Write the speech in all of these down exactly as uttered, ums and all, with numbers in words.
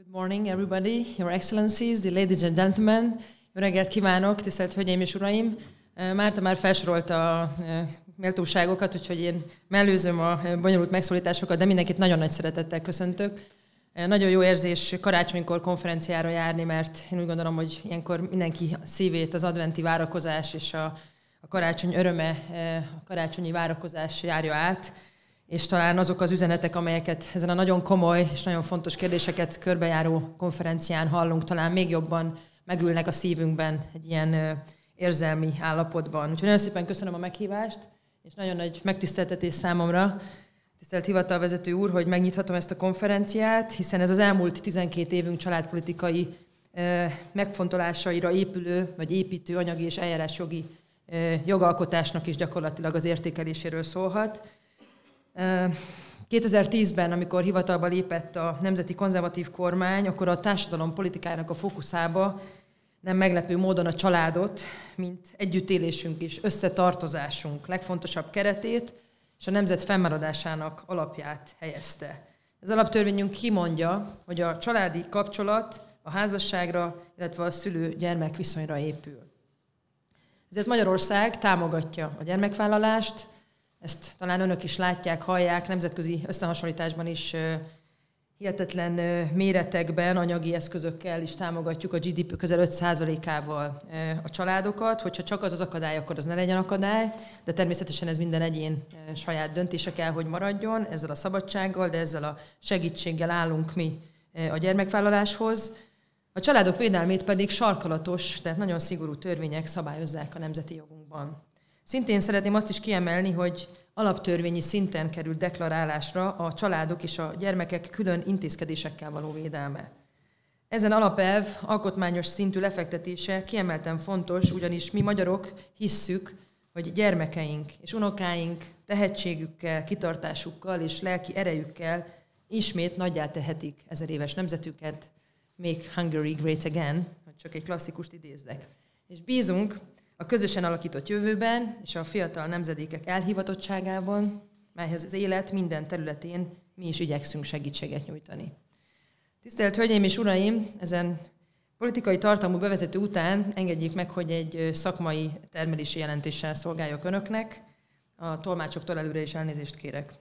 Good morning, everybody, Your Excellencies, the ladies and gentlemen. Jó reggelt kívánok, tisztelt Hölgyeim és Uraim! Márta már felsorolta a méltóságokat, úgyhogy én mellőzöm a bonyolult megszólításokat, de mindenkit nagyon nagy szeretettel köszöntök. Nagyon jó érzés karácsonykor konferenciára járni, mert én úgy gondolom, hogy ilyenkor mindenki szívét az adventi várakozás és a, a karácsony öröme, a karácsonyi várakozás járja át, és talán azok az üzenetek, amelyeket ezen a nagyon komoly és nagyon fontos kérdéseket körbejáró konferencián hallunk, talán még jobban megülnek a szívünkben egy ilyen érzelmi állapotban. Úgyhogy nagyon szépen köszönöm a meghívást, és nagyon nagy megtiszteltetés számomra, tisztelt hivatalvezető úr, hogy megnyithatom ezt a konferenciát, hiszen ez az elmúlt tizenkét évünk családpolitikai megfontolásaira épülő, vagy építő anyagi és eljárásjogi jogalkotásnak is gyakorlatilag az értékeléséről szólhat. kétezer-tízben, amikor hivatalba lépett a Nemzeti Konzervatív Kormány, akkor a társadalom politikájának a fókuszába nem meglepő módon a családot, mint együttélésünk és összetartozásunk legfontosabb keretét és a nemzet fennmaradásának alapját helyezte. Az alaptörvényünk kimondja, hogy a családi kapcsolat a házasságra, illetve a szülő-gyermek viszonyra épül. Ezért Magyarország támogatja a gyermekvállalást, ezt talán önök is látják, hallják, nemzetközi összehasonlításban is hihetetlen méretekben, anyagi eszközökkel is támogatjuk a gé dé pé közel öt százalékával a családokat, hogyha csak az az akadály, akkor az ne legyen akadály, de természetesen ez minden egyén saját döntése kell, hogy maradjon, ezzel a szabadsággal, de ezzel a segítséggel állunk mi a gyermekvállaláshoz. A családok védelmét pedig sarkalatos, tehát nagyon szigorú törvények szabályozzák a nemzeti jogunkban. Szintén szeretném azt is kiemelni, hogy alaptörvényi szinten került deklarálásra a családok és a gyermekek külön intézkedésekkel való védelme. Ezen alapelv alkotmányos szintű lefektetése kiemelten fontos, ugyanis mi magyarok hisszük, hogy gyermekeink és unokáink tehetségükkel, kitartásukkal és lelki erejükkel ismét nagyjá tehetik ezer éves nemzetüket, Make Hungary Great Again, hogy csak egy klasszikust idézzek. És bízunk a közösen alakított jövőben és a fiatal nemzedékek elhivatottságában, melyhez az élet minden területén mi is igyekszünk segítséget nyújtani. Tisztelt Hölgyeim és Uraim, ezen politikai tartalmú bevezető után engedjék meg, hogy egy szakmai termelési jelentéssel szolgáljak önöknek. A tolmácsoktól előre is elnézést kérek.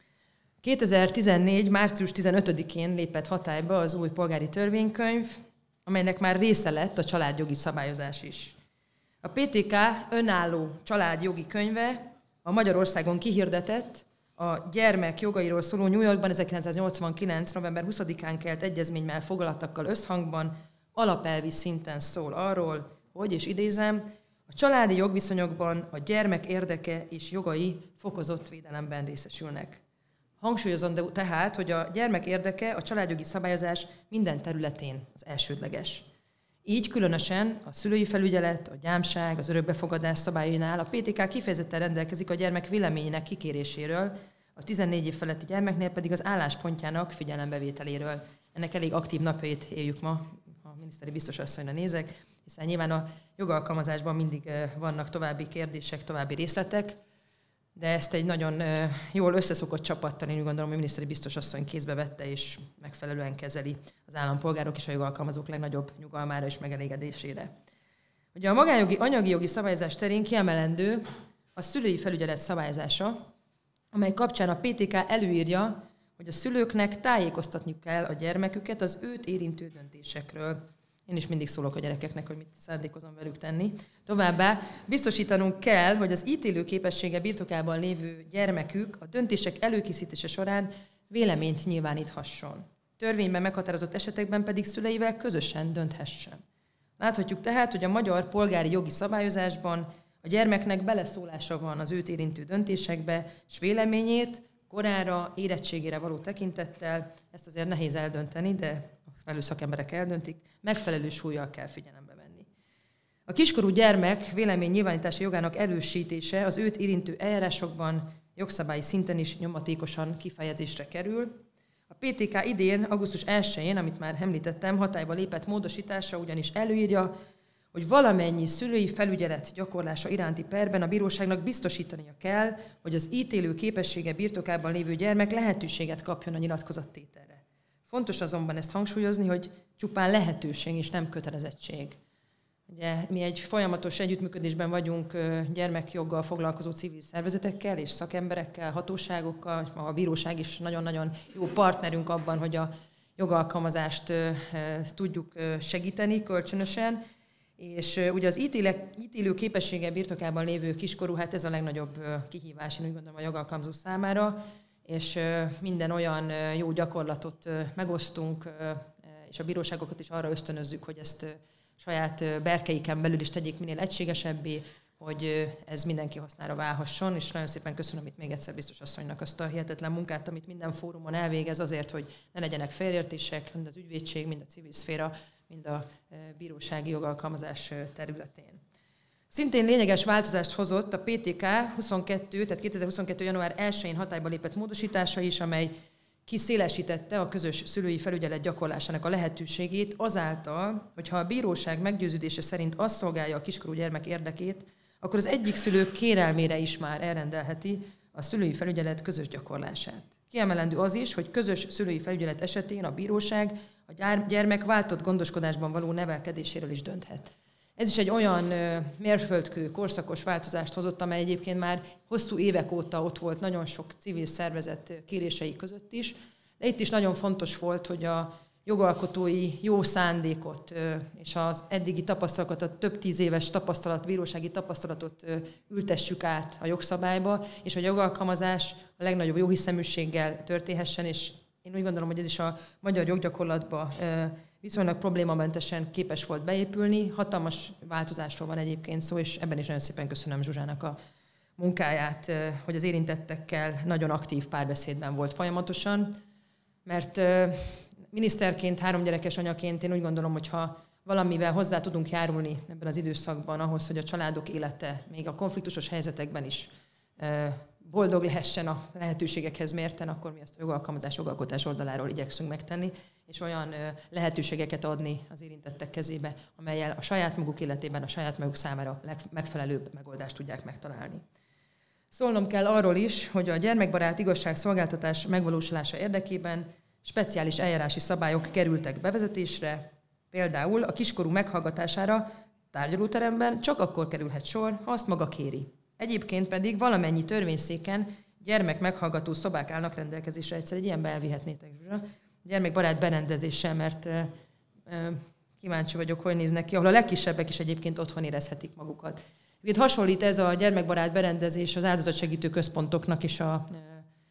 kétezer-tizennégy. március tizenötödikén lépett hatályba az új polgári törvénykönyv, amelynek már része lett a családjogi szabályozás is. A pé té ká önálló családjogi könyve a Magyarországon kihirdetett, a gyermek jogairól szóló New Yorkban ezerkilencszáznyolcvankilenc. november huszadikán kelt egyezménnyel foglaltakkal összhangban alapelvi szinten szól arról, hogy, és idézem, a családi jogviszonyokban a gyermek érdeke és jogai fokozott védelemben részesülnek. Hangsúlyozom tehát, hogy a gyermek érdeke a családjogi szabályozás minden területén az elsődleges. Így különösen a szülői felügyelet, a gyámság, az örökbefogadás szabályainál a pé té ká kifejezetten rendelkezik a gyermek véleményének kikéréséről, a tizennégy év feletti gyermeknél pedig az álláspontjának figyelembevételéről. Ennek elég aktív napjait éljük ma, a miniszteri biztos asszonyra nézek, hiszen nyilván a jogalkalmazásban mindig vannak további kérdések, további részletek, de ezt egy nagyon jól összeszokott csapattal, én úgy gondolom, hogy a miniszteri biztos asszony kézbe vette és megfelelően kezeli az állampolgárok és a jogalkalmazók legnagyobb nyugalmára és megelégedésére. Ugye a magánjogi, anyagi jogi szabályozás terén kiemelendő a szülői felügyelet szabályozása, amely kapcsán a pé té ká előírja, hogy a szülőknek tájékoztatniuk kell a gyermeküket az őt érintő döntésekről. Én is mindig szólok a gyerekeknek, hogy mit szándékozom velük tenni. Továbbá biztosítanunk kell, hogy az ítélő képessége birtokában lévő gyermekük a döntések előkészítése során véleményt nyilváníthasson. Törvényben meghatározott esetekben pedig szüleivel közösen dönthessen. Láthatjuk tehát, hogy a magyar polgári jogi szabályozásban a gyermeknek beleszólása van az őt érintő döntésekbe, és véleményét korára, érettségére való tekintettel, ezt azért nehéz eldönteni, de felül szakemberek eldöntik, megfelelő súllyal kell figyelembe venni. A kiskorú gyermek vélemény nyilvánítási jogának erősítése az őt érintő eljárásokban jogszabályi szinten is nyomatékosan kifejezésre kerül. A pé té ká idén, augusztus elsején, amit már említettem, hatályba lépett módosítása ugyanis előírja, hogy valamennyi szülői felügyelet gyakorlása iránti perben a bíróságnak biztosítania kell, hogy az ítélő képessége birtokában lévő gyermek lehetőséget kapjon a nyilatkozattételre. Fontos azonban ezt hangsúlyozni, hogy csupán lehetőség és nem kötelezettség. Ugye, mi egy folyamatos együttműködésben vagyunk gyermekjoggal foglalkozó civil szervezetekkel és szakemberekkel, hatóságokkal, maga a bíróság is nagyon-nagyon jó partnerünk abban, hogy a jogalkalmazást tudjuk segíteni kölcsönösen, és ugye az ítélek, ítélő képessége birtokában lévő kiskorú, hát ez a legnagyobb kihívás, én úgy gondolom, a jogalkalmazó számára, és minden olyan jó gyakorlatot megosztunk, és a bíróságokat is arra ösztönözzük, hogy ezt saját berkeiken belül is tegyék minél egységesebbé, hogy ez mindenki hasznára válhasson, és nagyon szépen köszönöm itt még egyszer biztos asszonynak azt a hihetetlen munkát, amit minden fórumon elvégez azért, hogy ne legyenek félreértések, mind az ügyvédség, mind a civil szféra, mind a bírósági jogalkalmazás területén. Szintén lényeges változást hozott a pé té ká huszonkettő, tehát kétezer-huszonkettő. január elsején hatályba lépett módosítása is, amely kiszélesítette a közös szülői felügyelet gyakorlásának a lehetőségét azáltal, hogyha a bíróság meggyőződése szerint azt szolgálja a kiskorú gyermek érdekét, akkor az egyik szülő kérelmére is már elrendelheti a szülői felügyelet közös gyakorlását. Kiemelendő az is, hogy közös szülői felügyelet esetén a bíróság a gyermek váltott gondoskodásban való nevelkedéséről is dönthet. Ez is egy olyan mérföldkő, korszakos változást hozott, amely egyébként már hosszú évek óta ott volt nagyon sok civil szervezet kérései között is, de itt is nagyon fontos volt, hogy a jogalkotói jó szándékot és az eddigi tapasztalatokat, a több tíz éves tapasztalat, bírósági tapasztalatot ültessük át a jogszabályba, és a jogalkalmazás a legnagyobb jóhiszeműséggel történhessen, és én úgy gondolom, hogy ez is a magyar joggyakorlatba viszonylag problémamentesen képes volt beépülni. Hatalmas változásról van egyébként szó, és ebben is nagyon szépen köszönöm Zsuzsának a munkáját, hogy az érintettekkel nagyon aktív párbeszédben volt folyamatosan, mert miniszterként, háromgyerekes anyaként én úgy gondolom, hogy ha valamivel hozzá tudunk járulni ebben az időszakban ahhoz, hogy a családok élete még a konfliktusos helyzetekben is boldog lehessen a lehetőségekhez mérten, akkor mi ezt a jogalkalmazás, jogalkotás oldaláról igyekszünk megtenni, és olyan lehetőségeket adni az érintettek kezébe, amellyel a saját maguk életében, a saját maguk számára legmegfelelőbb megoldást tudják megtalálni. Szólnom kell arról is, hogy a gyermekbarát igazságszolgáltatás megvalósulása érdekében speciális eljárási szabályok kerültek bevezetésre, például a kiskorú meghallgatására tárgyalóteremben csak akkor kerülhet sor, ha azt maga kéri. Egyébként pedig valamennyi törvényszéken gyermek meghallgató szobák állnak rendelkezésre. Egyszer egy ilyenbe elvihetnétek, Zsuzsa. Gyermekbarát berendezéssel, mert e, e, kíváncsi vagyok, hogy néznek ki, ahol a legkisebbek is egyébként otthon érezhetik magukat. Itt hasonlít ez a gyermekbarát berendezés az áldozatsegítő központoknak is a e,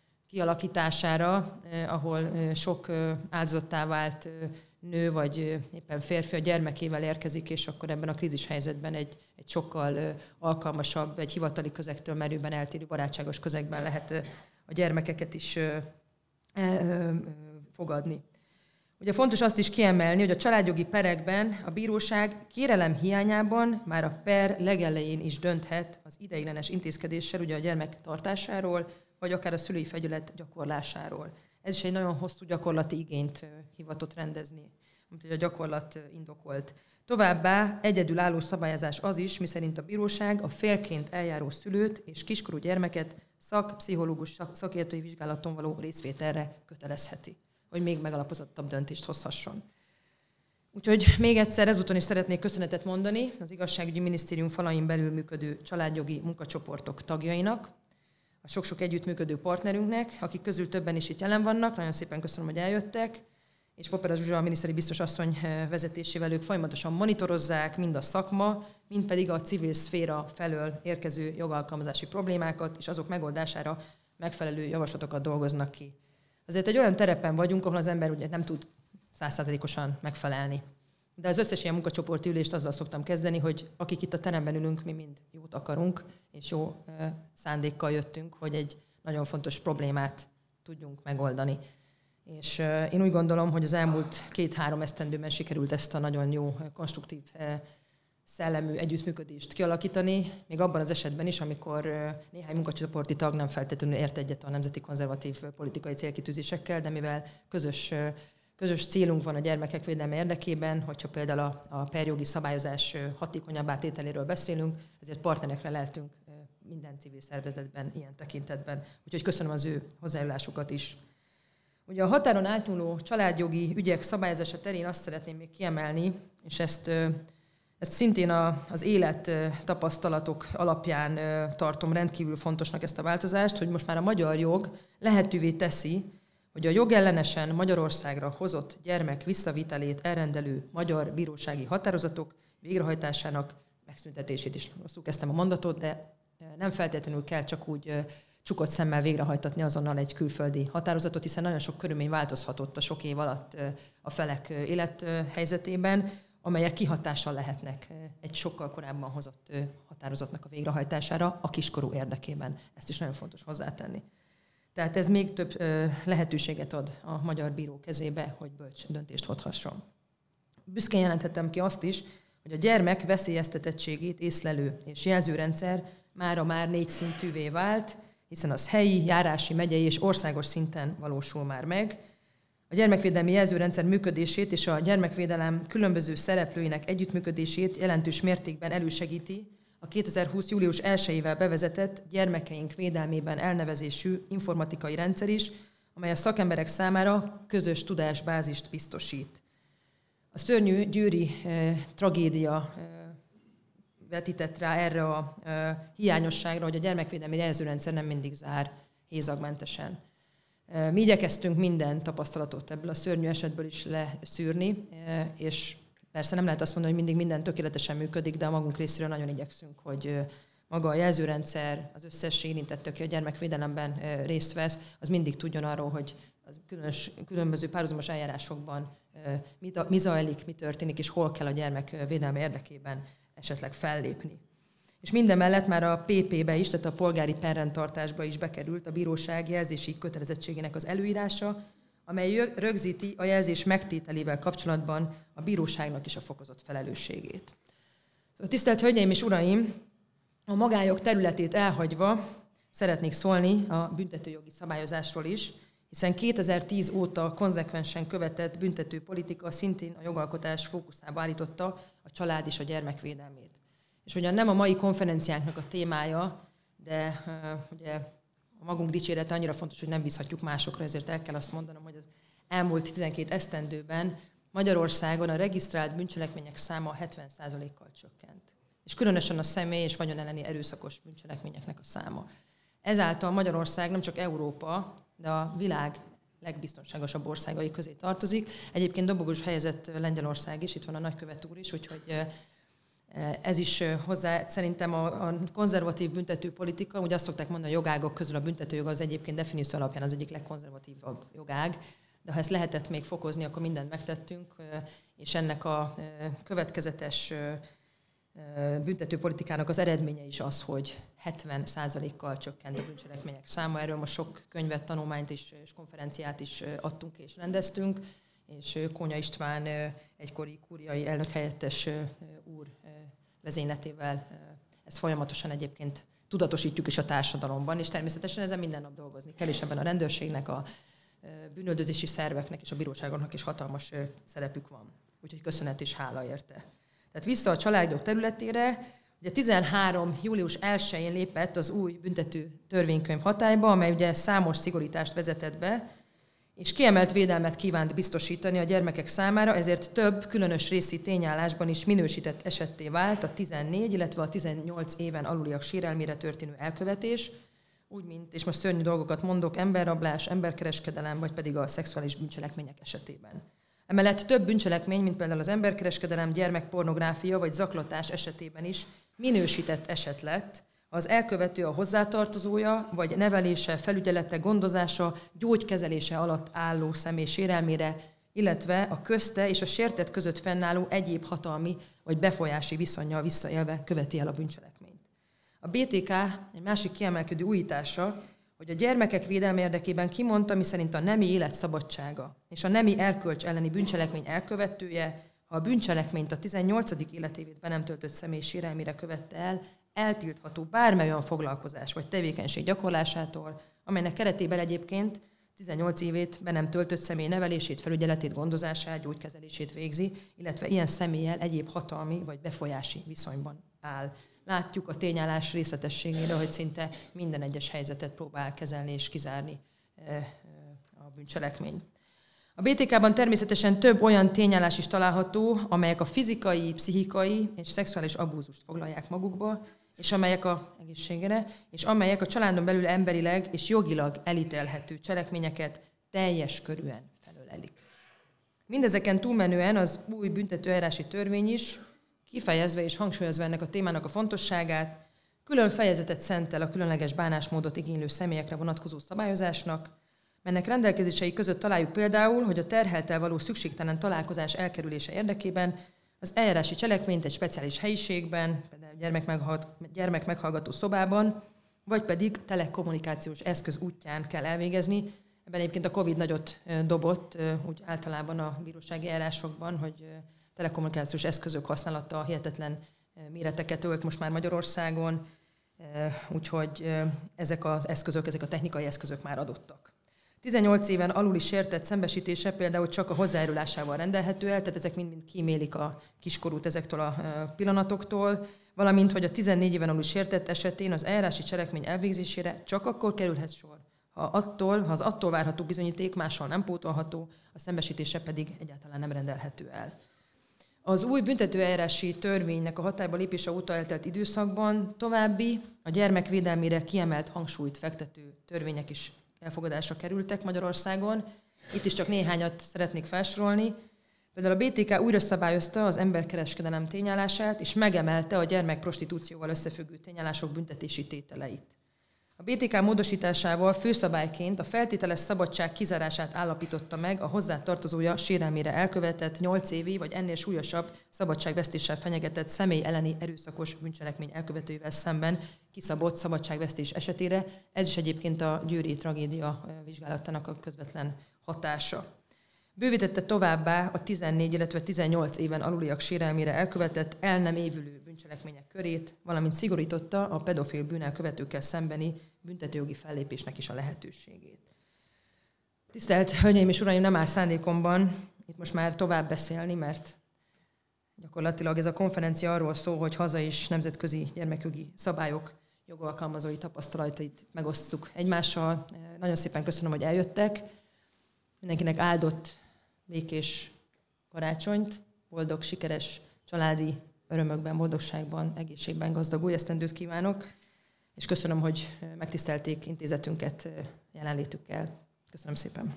kialakításására, eh, ahol eh, sok eh, áldozattá vált eh, nő vagy eh, éppen férfi a gyermekével érkezik, és akkor ebben a krízis helyzetben egy, egy sokkal eh, alkalmasabb, egy hivatali közektől merőben eltérő barátságos közegben lehet eh, a gyermekeket is eh, eh, fogadni. Ugye fontos azt is kiemelni, hogy a családjogi perekben a bíróság kérelem hiányában már a per legelején is dönthet az ideiglenes intézkedéssel, ugye a gyermek tartásáról, vagy akár a szülői felügyelet gyakorlásáról. Ez is egy nagyon hosszú gyakorlati igényt hivatott rendezni, amit a gyakorlat indokolt. Továbbá egyedülálló szabályozás az is, miszerint a bíróság a félként eljáró szülőt és kiskorú gyermeket szakpszichológus szakértői vizsgálaton való részvételre kötelezheti, hogy még megalapozottabb döntést hozhasson. Úgyhogy még egyszer ezúton is szeretnék köszönetet mondani az Igazságügyi Minisztérium falain belül működő családjogi munkacsoportok tagjainak, a sok-sok együttműködő partnerünknek, akik közül többen is itt jelen vannak. Nagyon szépen köszönöm, hogy eljöttek, és Popper Zsuzsa, a miniszteri biztos asszony vezetésével ők folyamatosan monitorozzák mind a szakma, mind pedig a civil szféra felől érkező jogalkalmazási problémákat, és azok megoldására megfelelő javaslatokat dolgoznak ki. Azért egy olyan terepen vagyunk, ahol az ember ugye nem tud száz százalékosan megfelelni. De az összes ilyen munkacsoporti ülést azzal szoktam kezdeni, hogy akik itt a teremben ülünk, mi mind jót akarunk, és jó szándékkal jöttünk, hogy egy nagyon fontos problémát tudjunk megoldani. És én úgy gondolom, hogy az elmúlt két-három esztendőben sikerült ezt a nagyon jó, konstruktív szellemű együttműködést kialakítani, még abban az esetben is, amikor néhány munkacsoporti tag nem feltétlenül ért egyet a nemzeti konzervatív politikai célkitűzésekkel, de mivel közös Közös célunk van a gyermekek védelme érdekében, hogyha például a, a perjogi szabályozás hatékonyabb átételéről beszélünk, ezért partnerekre lehetünk minden civil szervezetben, ilyen tekintetben. Úgyhogy köszönöm az ő hozzájárulásukat is. Ugye a határon átnyúló családjogi ügyek szabályozása terén azt szeretném még kiemelni, és ezt, ezt szintén a, az élet tapasztalatok alapján tartom rendkívül fontosnak ezt a változást, hogy most már a magyar jog lehetővé teszi, hogy a jogellenesen Magyarországra hozott gyermek visszavitelét elrendelő magyar bírósági határozatok végrehajtásának megszüntetését is. Rosszul kezdtem a mondatot, de nem feltétlenül kell csak úgy csukott szemmel végrehajtatni azonnal egy külföldi határozatot, hiszen nagyon sok körülmény változhatott a sok év alatt a felek élethelyzetében, amelyek kihatással lehetnek egy sokkal korábban hozott határozatnak a végrehajtására a kiskorú érdekében. Ezt is nagyon fontos hozzátenni. Tehát ez még több lehetőséget ad a magyar bíró kezébe, hogy bölcs döntést hozhasson. Büszkén jelentettem ki azt is, hogy a gyermek veszélyeztetettségét észlelő és jelzőrendszer mára már négy szintűvé vált, hiszen az helyi, járási, megyei és országos szinten valósul már meg. A gyermekvédelmi jelzőrendszer működését és a gyermekvédelem különböző szereplőinek együttműködését jelentős mértékben elősegíti a kétezer-húsz. július elsejével bevezetett gyermekeink védelmében elnevezésű informatikai rendszer is, amely a szakemberek számára közös tudásbázist biztosít. A szörnyű győri eh, tragédia eh, vetített rá erre a eh, hiányosságra, hogy a gyermekvédelmi jelzőrendszer nem mindig zár hézagmentesen. Eh, mi igyekeztünk minden tapasztalatot ebből a szörnyű esetből is leszűrni, eh, és persze nem lehet azt mondani, hogy mindig minden tökéletesen működik, de a magunk részéről nagyon igyekszünk, hogy maga a jelzőrendszer, az összes érintett, aki a gyermekvédelemben részt vesz, az mindig tudjon arról, hogy az különös, különböző párhuzamos eljárásokban mi, mi zajlik, mi történik, és hol kell a gyermekvédelme érdekében esetleg fellépni. És mindemellett már a pé pé-be is, tehát a polgári perrendtartásba is bekerült a bíróság jelzési kötelezettségének az előírása, amely rögzíti a jelzés megtételével kapcsolatban a bíróságnak is a fokozott felelősségét. Szóval, tisztelt Hölgyeim és Uraim, a magánjog területét elhagyva szeretnék szólni a büntetőjogi szabályozásról is, hiszen kétezer-tíz óta konzekvensen követett büntetőpolitika szintén a jogalkotás fókuszába állította a család és a gyermekvédelmét. És ugyan nem a mai konferenciánknak a témája, de uh, ugye a magunk dicsérete annyira fontos, hogy nem bízhatjuk másokra, ezért el kell azt mondanom, hogy az elmúlt tizenkét esztendőben Magyarországon a regisztrált bűncselekmények száma hetven százalékkal csökkent. És különösen a személy és vagyon elleni erőszakos bűncselekményeknek a száma. Ezáltal Magyarország nem csak Európa, de a világ legbiztonságosabb országai közé tartozik. Egyébként dobogós helyezett Lengyelország is, itt van a nagykövet úr is, úgyhogy ez is hozzá szerintem a, a konzervatív büntetőpolitika, ugye azt szokták mondani, a jogágok közül a büntetőjog az egyébként definíció alapján az egyik legkonzervatívabb jogág, de ha ezt lehetett még fokozni, akkor mindent megtettünk, és ennek a következetes büntetőpolitikának az eredménye is az, hogy hetven százalékkal csökkent a bűncselekmények száma. Erről most sok könyvet, tanulmányt is, és konferenciát is adtunk és rendeztünk, és Kónya István egykori kúriai elnökhelyettes úr vezényletével ezt folyamatosan egyébként tudatosítjuk is a társadalomban, és természetesen ezen minden nap dolgozni kell, és ebben a rendőrségnek, a bűnöldözési szerveknek és a bíróságoknak is hatalmas szerepük van. Úgyhogy köszönet és hála érte. Tehát vissza a családjog területére, ugye tizenhárom. július elsején lépett az új büntető törvénykönyv hatályba, amely ugye számos szigorítást vezetett be, és kiemelt védelmet kívánt biztosítani a gyermekek számára, ezért több különös részi tényállásban is minősített esetté vált a tizennégy, illetve a tizennyolc éven aluliak sérelmére történő elkövetés, úgy, mint, és most szörnyű dolgokat mondok, emberrablás, emberkereskedelem, vagy pedig a szexuális bűncselekmények esetében. Emellett több bűncselekmény, mint például az emberkereskedelem, gyermekpornográfia vagy zaklatás esetében is minősített eset lett, az elkövető a hozzátartozója, vagy nevelése, felügyelete, gondozása, gyógykezelése alatt álló személy sérelmére, illetve a közte és a sértett között fennálló egyéb hatalmi vagy befolyási viszonnyal visszaélve követi el a bűncselekményt. A bé té ká egy másik kiemelkedő újítása, hogy a gyermekek védelme érdekében kimondta, miszerint a nemi élet szabadsága és a nemi erkölcs elleni bűncselekmény elkövetője, ha a bűncselekményt a tizennyolcadik életévét be nem töltött személy sérelmére követte el, eltiltható bármely olyan foglalkozás vagy tevékenység gyakorlásától, amelynek keretében egyébként tizennyolc évét be nem töltött személy nevelését, felügyeletét, gondozását, gyógykezelését végzi, illetve ilyen személlyel egyéb hatalmi vagy befolyási viszonyban áll. Látjuk a tényállás részletességére, hogy szinte minden egyes helyzetet próbál kezelni és kizárni a bűncselekmény. A bé té ká-ban természetesen több olyan tényállás is található, amelyek a fizikai, pszichikai és szexuális abúzust foglalják magukba, és amelyek a egészségére, és amelyek a családon belül emberileg és jogilag elítélhető cselekményeket teljes körűen felölelik. Mindezeken túlmenően az új büntetőeljárási törvény is, kifejezve és hangsúlyozva ennek a témának a fontosságát, külön fejezetet szentel a különleges bánásmódot igénylő személyekre vonatkozó szabályozásnak, melynek rendelkezései között találjuk például, hogy a terhelttel való szükségtelen találkozás elkerülése érdekében az eljárási cselekményt egy speciális helyiségben, például gyermekmeghallgató szobában, vagy pedig telekommunikációs eszköz útján kell elvégezni. Ebben egyébként a Covid nagyot dobott, úgy általában a bírósági eljárásokban, hogy telekommunikációs eszközök használata hihetetlen méreteket ölt most már Magyarországon, úgyhogy ezek az eszközök, ezek a technikai eszközök már adottak. tizennyolc éven aluli sértett szembesítése például csak a hozzájárulásával rendelhető el, tehát ezek mind-mind kímélik a kiskorút ezektől a pillanatoktól, valamint, hogy a tizennégy éven aluli sértett esetén az eljárási cselekmény elvégzésére csak akkor kerülhet sor, ha, attól, ha az attól várható bizonyíték mással nem pótolható, a szembesítése pedig egyáltalán nem rendelhető el. Az új büntetőeljárási törvénynek a hatályba lépése óta eltelt időszakban további, a gyermek védelmére kiemelt hangsúlyt fektető törvények is elfogadásra kerültek Magyarországon. Itt is csak néhányat szeretnék felsorolni. Például a bé té ká újra szabályozta az emberkereskedelem tényállását, és megemelte a gyermekprostitúcióval összefüggő tényállások büntetési tételeit. A bé té ká módosításával főszabályként a feltételes szabadság kizárását állapította meg a hozzátartozója sérelmére elkövetett nyolc évi vagy ennél súlyosabb szabadságvesztéssel fenyegetett személy elleni erőszakos bűncselekmény elkövetőivel szemben kiszabott szabadságvesztés esetére. Ez is egyébként a győri tragédia vizsgálatának a közvetlen hatása. Bővítette továbbá a tizennégy, illetve tizennyolc éven aluliak sérelmére elkövetett el nem évülő bűncselekmények körét, valamint szigorította a pedofil bűnelkövetőkkel szembeni büntetőjogi fellépésnek is a lehetőségét. Tisztelt Hölgyeim és Uraim, nem áll szándékomban itt most már tovább beszélni, mert gyakorlatilag ez a konferencia arról szól, hogy haza és nemzetközi gyermekjogi szabályok jogalkalmazói tapasztalatait megosztjuk egymással. Nagyon szépen köszönöm, hogy eljöttek. Mindenkinek áldott, békés karácsonyt, boldog, sikeres, családi örömökben, boldogságban, egészségben gazdag új esztendőt kívánok, és köszönöm, hogy megtisztelték intézetünket jelenlétükkel. Köszönöm szépen.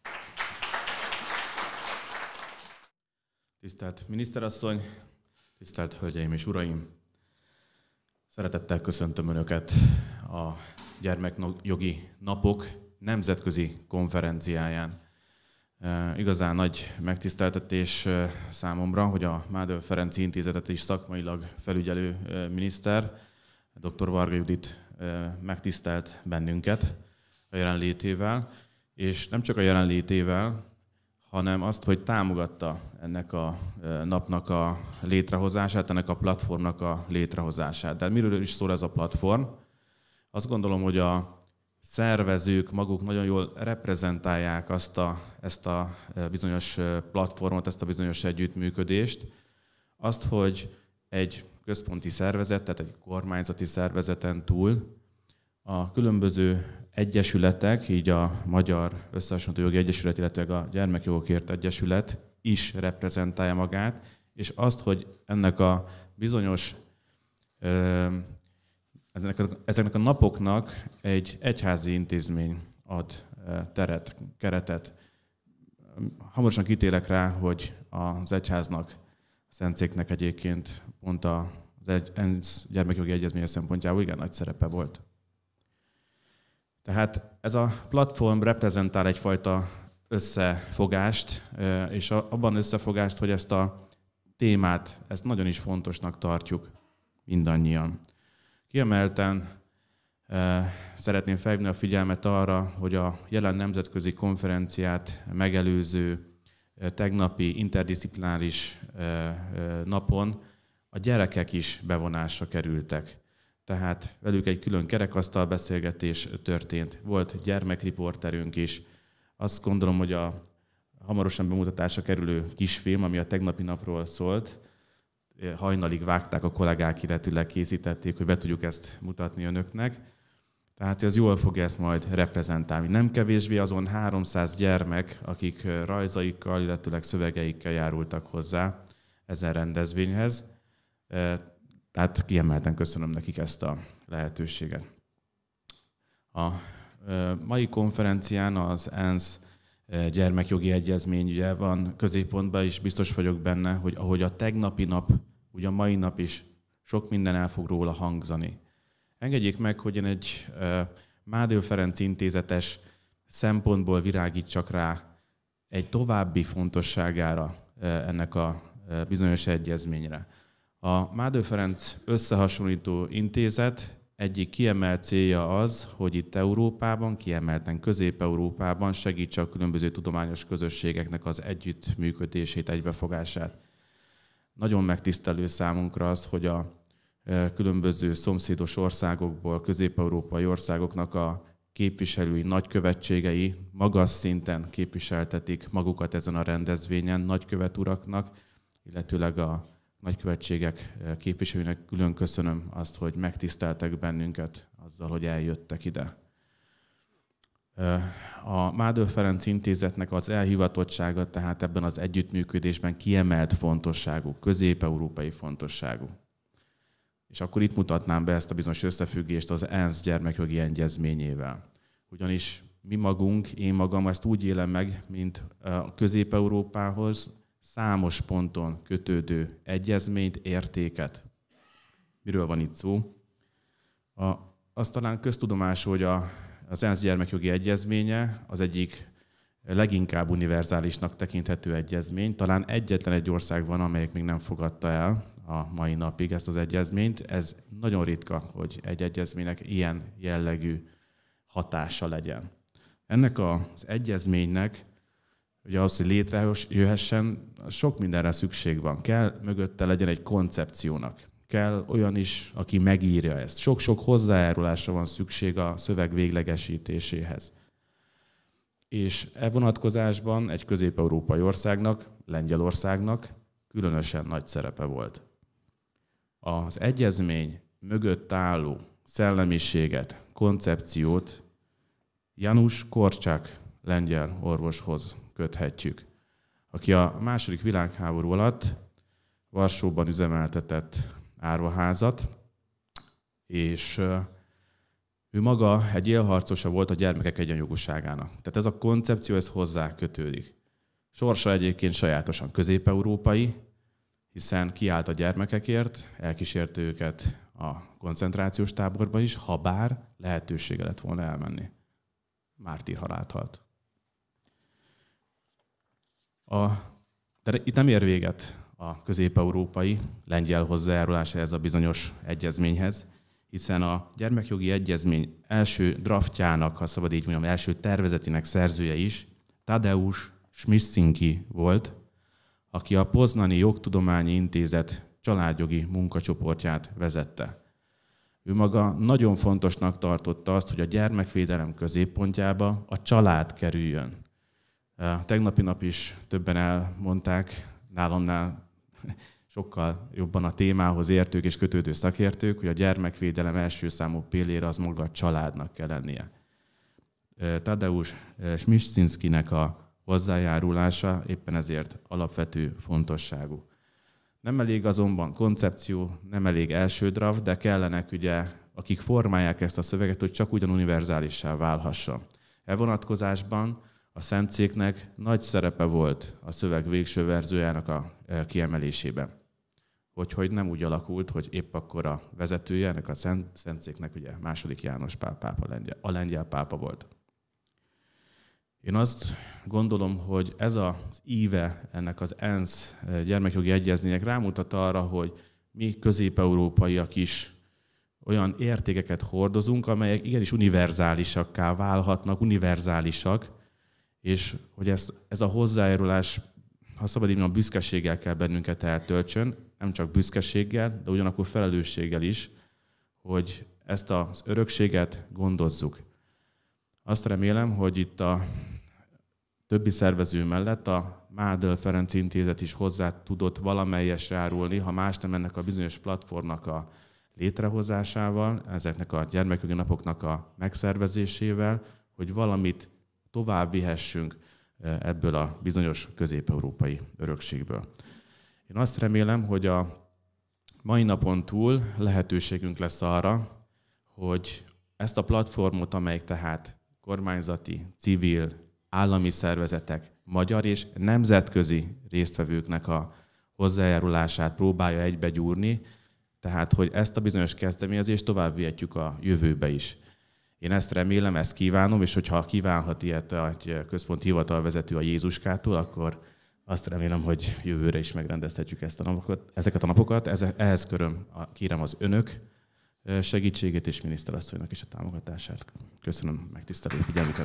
Tisztelt miniszterasszony, tisztelt hölgyeim és uraim! Szeretettel köszöntöm Önöket a Gyermekjogi Napok nemzetközi konferenciáján. Igazán nagy megtiszteltetés számomra, hogy a Mádl Ferenczy Intézetet is szakmailag felügyelő miniszter, dr. Varga Judit megtisztelt bennünket a jelenlétével, és nem csak a jelenlétével, hanem azt, hogy támogatta ennek a napnak a létrehozását, ennek a platformnak a létrehozását. De miről is szól ez a platform? Azt gondolom, hogy a szervezők maguk nagyon jól reprezentálják azt a, ezt a bizonyos platformot, ezt a bizonyos együttműködést. Azt, hogy egy központi szervezet, tehát egy kormányzati szervezeten túl a különböző egyesületek, így a Magyar Összehasonlító Jogi Egyesület, illetve a Gyermekjogokért Egyesület is reprezentálja magát, és azt, hogy ennek a bizonyos ezeknek a napoknak egy egyházi intézmény ad teret, keretet. Hamarosan kitélek rá, hogy az egyháznak, a Szentszéknek egyébként pont az ENSZ gyermekjogi egyezménye szempontjából igen nagy szerepe volt. Tehát ez a platform reprezentál egyfajta összefogást, és abban összefogást, hogy ezt a témát, ezt nagyon is fontosnak tartjuk mindannyian. Kiemelten eh, szeretném felhívni a figyelmet arra, hogy a jelen nemzetközi konferenciát megelőző eh, tegnapi interdisziplináris eh, eh, napon a gyerekek is bevonásra kerültek. Tehát velük egy külön kerekasztal beszélgetés történt. Volt gyermekriporterünk is. Azt gondolom, hogy a hamarosan bemutatásra kerülő kisfilm, ami a tegnapi napról szólt, hajnalig vágták a kollégák, illetőleg készítették, hogy be tudjuk ezt mutatni önöknek. Tehát ez jól fogja ezt majd reprezentálni. Nem kevésbé azon háromszáz gyermek, akik rajzaikkal, illetőleg szövegeikkel járultak hozzá ezen rendezvényhez. Tehát kiemelten köszönöm nekik ezt a lehetőséget. A mai konferencián az ENSZ gyermekjogi egyezmény ugye van középpontban, és biztos vagyok benne, hogy ahogy a tegnapi nap, ugye a mai nap is sok minden el fog róla hangzani. Engedjék meg, hogy én egy Mádl Ferenc intézetes szempontból virágítsak rá egy további fontosságára ennek a bizonyos egyezményre. A Mádl Ferenc Összehasonlító Intézet egyik kiemelt célja az, hogy itt Európában, kiemelten Közép-Európában segítse a különböző tudományos közösségeknek az együttműködését, egybefogását. Nagyon megtisztelő számunkra az, hogy a különböző szomszédos országokból, közép-európai országoknak a képviselői, nagykövetségei magas szinten képviseltetik magukat ezen a rendezvényen, nagykövet uraknak, illetőleg a nagykövetségek képviselőinek külön köszönöm azt, hogy megtiszteltek bennünket azzal, hogy eljöttek ide. A Mádl Ferenc Intézetnek az elhivatottsága tehát ebben az együttműködésben kiemelt fontosságú, közép-európai fontosságú. És akkor itt mutatnám be ezt a bizonyos összefüggést az ENSZ gyermekjogi egyezményével. Ugyanis mi magunk, én magam ezt úgy élem meg, mint a Közép-Európához számos ponton kötődő egyezményt, értéket. Miről van itt szó? A, az talán köztudomású, hogy a, az ENSZ gyermekjogi egyezménye az egyik leginkább univerzálisnak tekinthető egyezmény. Talán egyetlen egy ország van, amelyik még nem fogadta el a mai napig ezt az egyezményt. Ez nagyon ritka, hogy egy egyezménynek ilyen jellegű hatása legyen. Ennek az egyezménynek, ugye ahhoz, hogy létrejöhessen, sok mindenre szükség van. Kell mögötte legyen egy koncepciónak. Kell olyan is, aki megírja ezt. Sok-sok hozzájárulásra van szükség a szöveg véglegesítéséhez. És e vonatkozásban egy közép-európai országnak, Lengyelországnak különösen nagy szerepe volt. Az egyezmény mögött álló szellemiséget, koncepciót Janusz Korczak lengyel orvoshoz köthetjük, aki a második világháború alatt Varsóban üzemeltetett árvaházat, és ő maga egy élharcosa volt a gyermekek egyenjogúságának. Tehát ez a koncepció, ez hozzá kötődik. Sorsa egyébként sajátosan közép-európai, hiszen kiállt a gyermekekért, elkísérte őket a koncentrációs táborba is, ha bár lehetősége lett volna elmenni. Mártírhalált halt. A, de itt nem ér véget a közép-európai lengyel hozzájárulása ez a bizonyos egyezményhez, hiszen a gyermekjogi egyezmény első draftjának, ha szabad így mondjam, első tervezetének szerzője is Tadeusz Smiszcinki volt, aki a Poznani Jogtudományi Intézet családjogi munkacsoportját vezette. Ő maga nagyon fontosnak tartotta azt, hogy a gyermekvédelem középpontjába a család kerüljön. Tegnapi nap is többen elmondták, nálamnál sokkal jobban a témához értők és kötődő szakértők, hogy a gyermekvédelem első számú pillére az maga a családnak kell lennie. Tadeusz Smiszcinkinek a hozzájárulása éppen ezért alapvető fontosságú. Nem elég azonban koncepció, nem elég első draft, de kellenek ugye, akik formálják ezt a szöveget, hogy csak ugyan univerzálissá válhasson. E vonatkozásban a Szentszéknek nagy szerepe volt a szöveg végső verziójának a kiemelésében. Hogy, hogy nem úgy alakult, hogy épp akkor a vezetője ennek a Szentszéknek ugye második János Pál pápa, lengyel, a lengyel pápa volt. Én azt gondolom, hogy ez az íve ennek az ENSZ gyermekjogi egyezménynek rámutat arra, hogy mi közép-európaiak is olyan értékeket hordozunk, amelyek igenis univerzálisakká válhatnak, univerzálisak, és hogy ez, ez a hozzájárulás, ha szabad így mondjam, büszkeséggel kell bennünket eltöltsön, nem csak büszkeséggel, de ugyanakkor felelősséggel is, hogy ezt az örökséget gondozzuk. Azt remélem, hogy itt a többi szervező mellett a Mádl Ferenc Intézet is hozzá tudott valamelyesre járulni, ha más nem ennek a bizonyos platformnak a létrehozásával, ezeknek a gyermekjogi napoknak a megszervezésével, hogy valamit tovább vihessünk ebből a bizonyos közép-európai örökségből. Én azt remélem, hogy a mai napon túl lehetőségünk lesz arra, hogy ezt a platformot, amelyik tehát kormányzati, civil, állami szervezetek, magyar és nemzetközi résztvevőknek a hozzájárulását próbálja egybegyúrni, tehát hogy ezt a bizonyos kezdeményezést tovább vihetjük a jövőbe is. Én ezt remélem, ezt kívánom, és hogyha kívánhat ilyet egy központi hivatalvezető a Jézuskától, akkor azt remélem, hogy jövőre is megrendezhetjük ezt a napokat, ezeket a napokat. Ehhez köröm, kérem az önök segítségét és miniszterasszonynak is a támogatását. Köszönöm megtisztelő figyelmüket.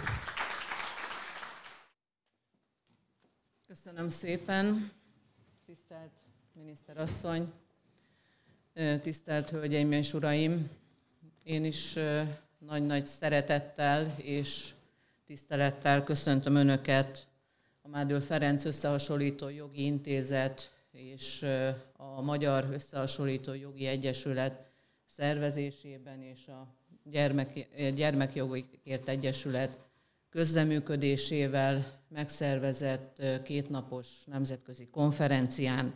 Köszönöm szépen, tisztelt miniszterasszony, tisztelt hölgyeim és uraim! Én is nagy-nagy szeretettel és tisztelettel köszöntöm Önöket a Mádl Ferenc Összehasonlító Jogi Intézet és a Magyar Összehasonlító Jogi Egyesület szervezésében és a Gyermek, Gyermekjogokért Egyesület közreműködésével megszervezett kétnapos nemzetközi konferencián.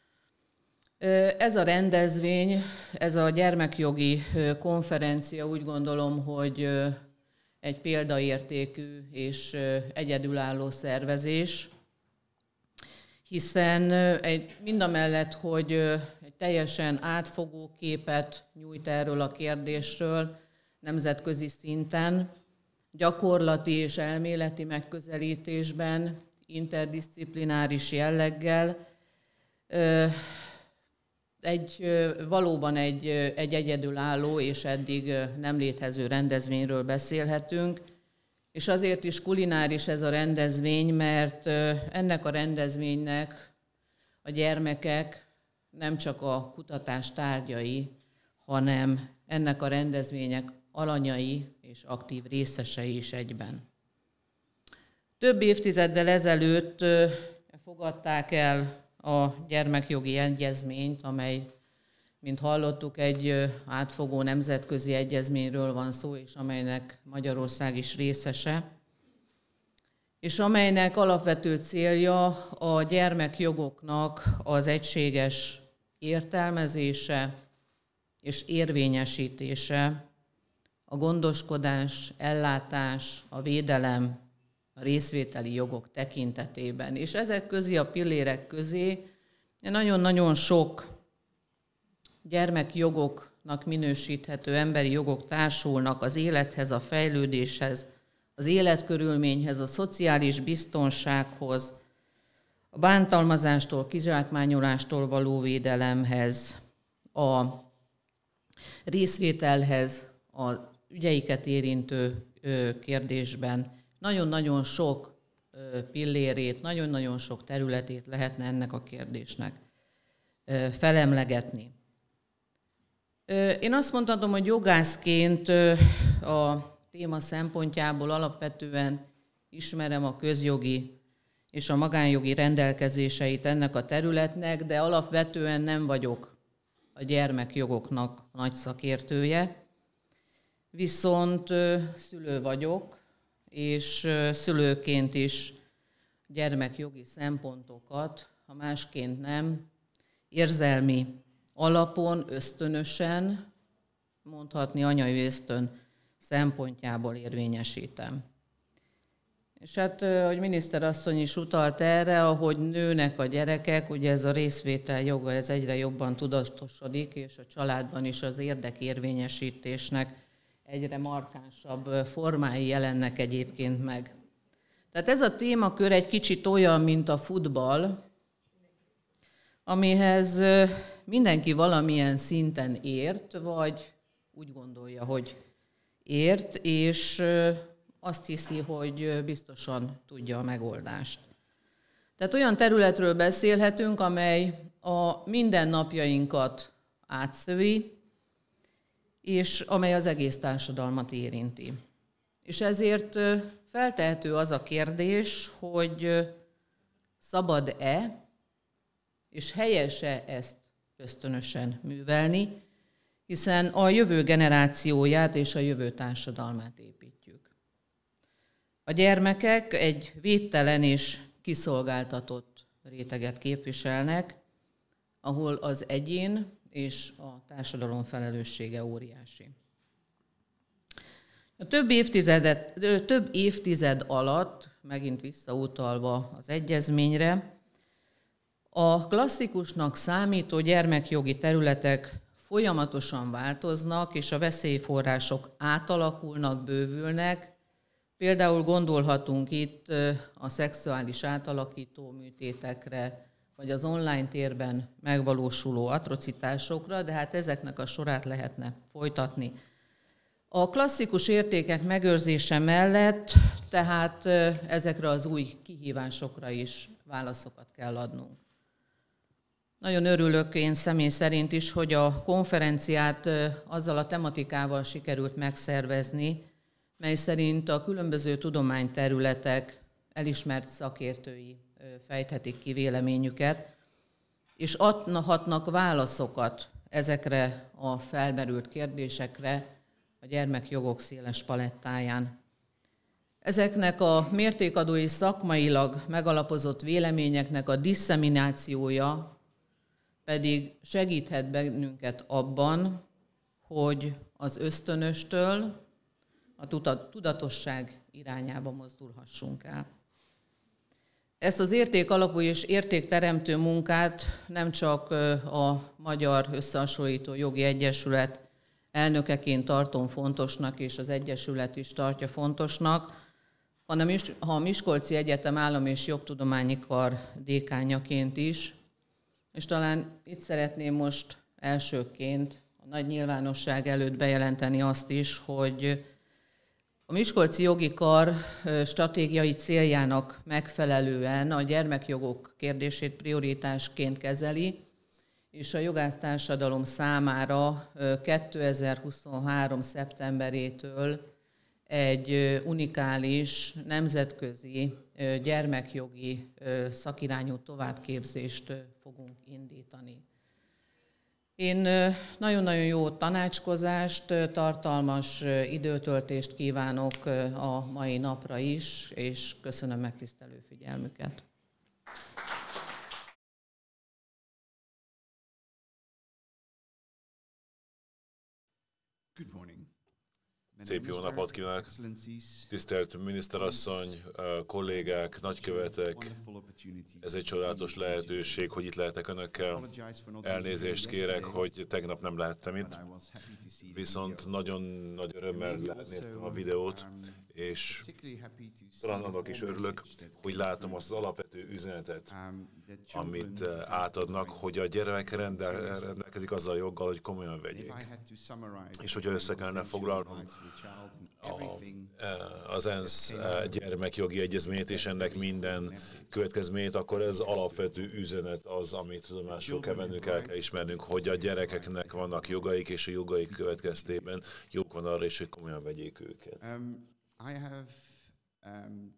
Ez a rendezvény, ez a gyermekjogi konferencia úgy gondolom, hogy egy példaértékű és egyedülálló szervezés, hiszen egy, mindamellett, hogy egy teljesen átfogó képet nyújt erről a kérdésről nemzetközi szinten, gyakorlati és elméleti megközelítésben, interdiszciplináris jelleggel, egy, valóban egy, egy egyedülálló és eddig nem létező rendezvényről beszélhetünk, és azért is kulináris ez a rendezvény, mert ennek a rendezvénynek a gyermekek nem csak a kutatás tárgyai, hanem ennek a rendezvények alanyai és aktív részesei is egyben. Több évtizeddel ezelőtt fogadták el a gyermekjogi egyezményt, amely, mint hallottuk, egy átfogó nemzetközi egyezményről van szó, és amelynek Magyarország is részese, és amelynek alapvető célja a gyermekjogoknak az egységes értelmezése és érvényesítése, a gondoskodás, ellátás, a védelem, a részvételi jogok tekintetében. És ezek közé, a pillérek közé nagyon-nagyon sok gyermekjogoknak minősíthető emberi jogok társulnak az élethez, a fejlődéshez, az életkörülményhez, a szociális biztonsághoz, a bántalmazástól, kizsákmányolástól való védelemhez, a részvételhez, az ügyeiket érintő kérdésben. Nagyon-nagyon sok pillérét, nagyon-nagyon sok területét lehetne ennek a kérdésnek felemlegetni. Én azt mondhatom, hogy jogászként a téma szempontjából alapvetően ismerem a közjogi és a magánjogi rendelkezéseit ennek a területnek, de alapvetően nem vagyok a gyermekjogoknak nagy szakértője, viszont szülő vagyok, és szülőként is gyermekjogi szempontokat, ha másként nem, érzelmi alapon, ösztönösen, mondhatni anyai ösztön szempontjából érvényesítem. És hát, hogy miniszterasszony is utalt erre, ahogy nőnek a gyerekek, ugye ez a részvétel joga, ez egyre jobban tudatosodik, és a családban is az érdekérvényesítésnek egyre markánsabb formái jelennek egyébként meg. Tehát ez a témakör egy kicsit olyan, mint a futball, amihez mindenki valamilyen szinten ért, vagy úgy gondolja, hogy ért, és azt hiszi, hogy biztosan tudja a megoldást. Tehát olyan területről beszélhetünk, amely a mindennapjainkat átszövi, és amely az egész társadalmat érinti. És ezért feltehető az a kérdés, hogy szabad-e, és helyes-e ezt ösztönösen művelni, hiszen a jövő generációját és a jövő társadalmát építjük. A gyermekek egy védtelen és kiszolgáltatott réteget képviselnek, ahol az egyén és a társadalom felelőssége óriási. A több, évtizedet, több évtized alatt, megint visszautalva az egyezményre, a klasszikusnak számító gyermekjogi területek folyamatosan változnak, és a veszélyforrások átalakulnak, bővülnek. Például gondolhatunk itt a szexuális átalakító műtétekre, vagy az online térben megvalósuló atrocitásokra, de hát ezeknek a sorát lehetne folytatni. A klasszikus értékek megőrzése mellett tehát ezekre az új kihívásokra is válaszokat kell adnunk. Nagyon örülök én személy szerint is, hogy a konferenciát azzal a tematikával sikerült megszervezni, mely szerint a különböző tudományterületek elismert szakértői fejthetik ki véleményüket, és adhatnak válaszokat ezekre a felmerült kérdésekre a gyermekjogok széles palettáján. Ezeknek a mértékadó és szakmailag megalapozott véleményeknek a disszeminációja pedig segíthet bennünket abban, hogy az ösztönöstől a tudatosság irányába mozdulhassunk el. Ezt az értékalapú és értékteremtő munkát nem csak a Magyar Összehasonlító Jogi Egyesület elnökeként tartom fontosnak, és az Egyesület is tartja fontosnak, hanem a Miskolci Egyetem Állam- és Jogtudományi Kar dékányaként is, és talán itt szeretném most elsőként a nagy nyilvánosság előtt bejelenteni azt is, hogy a Miskolci Jogi Kar stratégiai céljának megfelelően a gyermekjogok kérdését prioritásként kezeli, és a jogásztársadalom számára kétezer-huszonhárom. szeptemberétől egy unikális nemzetközi gyermekjogi szakirányú továbbképzést fogunk indítani. Én nagyon-nagyon jó tanácskozást, tartalmas időtöltést kívánok a mai napra is, és köszönöm megtisztelő figyelmüket. Good morning. Szép jó napot kívánok! Tisztelt miniszterasszony, kollégák, nagykövetek! Ez egy csodálatos lehetőség, hogy itt lehetek önökkel. Elnézést kérek, hogy tegnap nem lehettem itt, viszont nagyon nagy örömmel néztem a videót, és talán annak is örülök, hogy látom azt az alapvető üzenetet, amit átadnak, hogy a gyermek rendelkezik azzal a joggal, hogy komolyan vegyék. És hogyha össze kellene foglalnom a, az ENSZ gyermekjogi egyezményét és ennek minden következményét, akkor ez alapvető üzenet az, amit tudomásul kell vennünk, el kell ismernünk, hogy a gyerekeknek vannak jogaik, és a jogaik következtében jók van arra is, hogy komolyan vegyék őket. Um, I have, um...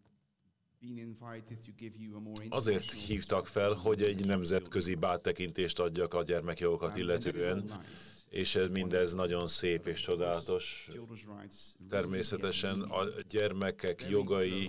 Azért hívtak fel, hogy egy nemzetközi áttekintést adjak a gyermekjogokat illetően, és mindez nagyon szép és csodálatos. Természetesen a gyermekek jogai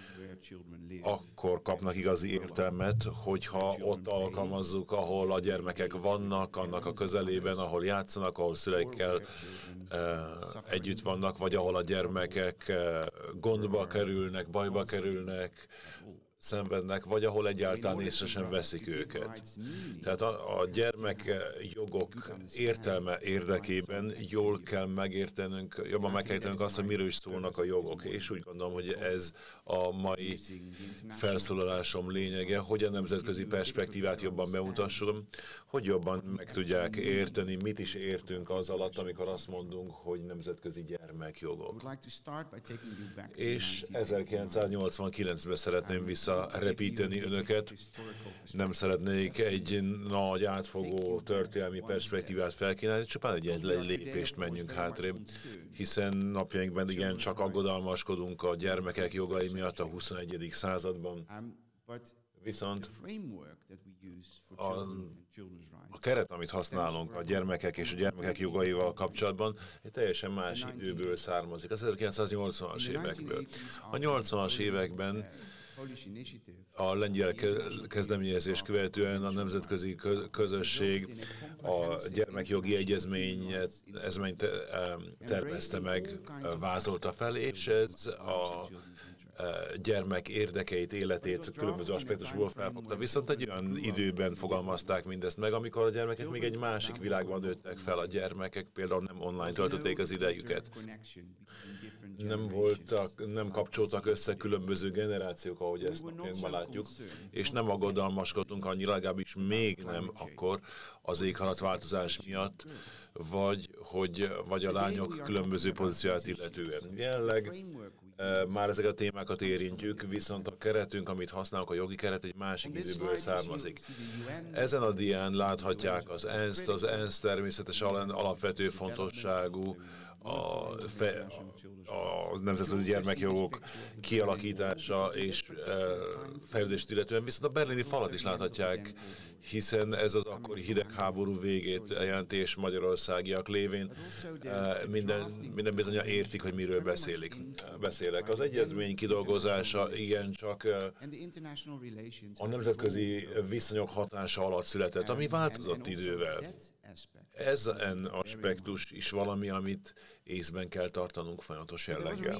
akkor kapnak igazi értelmet, hogyha ott alkalmazzuk, ahol a gyermekek vannak, annak a közelében, ahol játszanak, ahol szüleikkel együtt vannak, vagy ahol a gyermekek gondba kerülnek, bajba kerülnek, szenvednek, vagy ahol egyáltalán észre sem veszik őket. Tehát a, a gyermekjogok értelme érdekében jól kell megértenünk, jobban meg kell értenünk azt, hogy miről is szólnak a jogok, és úgy gondolom, hogy ez a mai felszólalásom lényege, hogy a nemzetközi perspektívát jobban bemutassam, hogy jobban meg tudják érteni, mit is értünk az alatt, amikor azt mondunk, hogy nemzetközi gyermekjogok. És ezerkilencszáznyolcvankilencben szeretném visszarepíteni önöket. Nem szeretnék egy nagy átfogó történelmi perspektívát felkínálni, csupán egy, egy lépést menjünk hátrébb, hiszen napjainkban igen csak aggodalmaskodunk a gyermekek jogai miatt a huszonegyedik században. Viszont a, a keret, amit használunk a gyermekek és a gyermekek jogaival kapcsolatban, egy teljesen más időből származik, az ezerkilencszáznyolcvanas évekből. A nyolcvanas években a lengyel kezdeményezés követően a nemzetközi közösség a gyermekjogi egyezményt tervezte meg, vázolta fel, és ez a gyermek érdekeit, életét különböző aspektusból felfogta. Viszont egy olyan időben fogalmazták mindezt meg, amikor a gyermekek még egy másik világban nőttek fel. A gyermekek például nem online töltötték az idejüket. Nem voltak, nem kapcsoltak össze különböző generációk, ahogy ezt ma látjuk, és nem aggodalmaskodtunk annyira, legalábbis még nem akkor az éghajlatváltozás miatt, vagy, hogy, vagy a lányok különböző pozícióját illetően. Jelenleg e, már ezeket a témákat érintjük, viszont a keretünk, amit használunk, a jogi keret egy másik időből származik. Ezen a dián láthatják az ENSZ-t, az ENSZ természetesen alapvető fontosságú a, fe, a nemzetközi gyermekjogok kialakítása és e, fejlődést illetően, viszont a berlini falat is láthatják, hiszen ez az akkori hidegháború végét jelenti, és magyarországiak lévén e, minden, minden bizonnyal értik, hogy miről beszélik, beszélek. Az egyezmény kidolgozása igencsak e, a nemzetközi viszonyok hatása alatt született, ami változott idővel. Ez en aspektus is valami, amit észben kell tartanunk folyamatos jelleggel.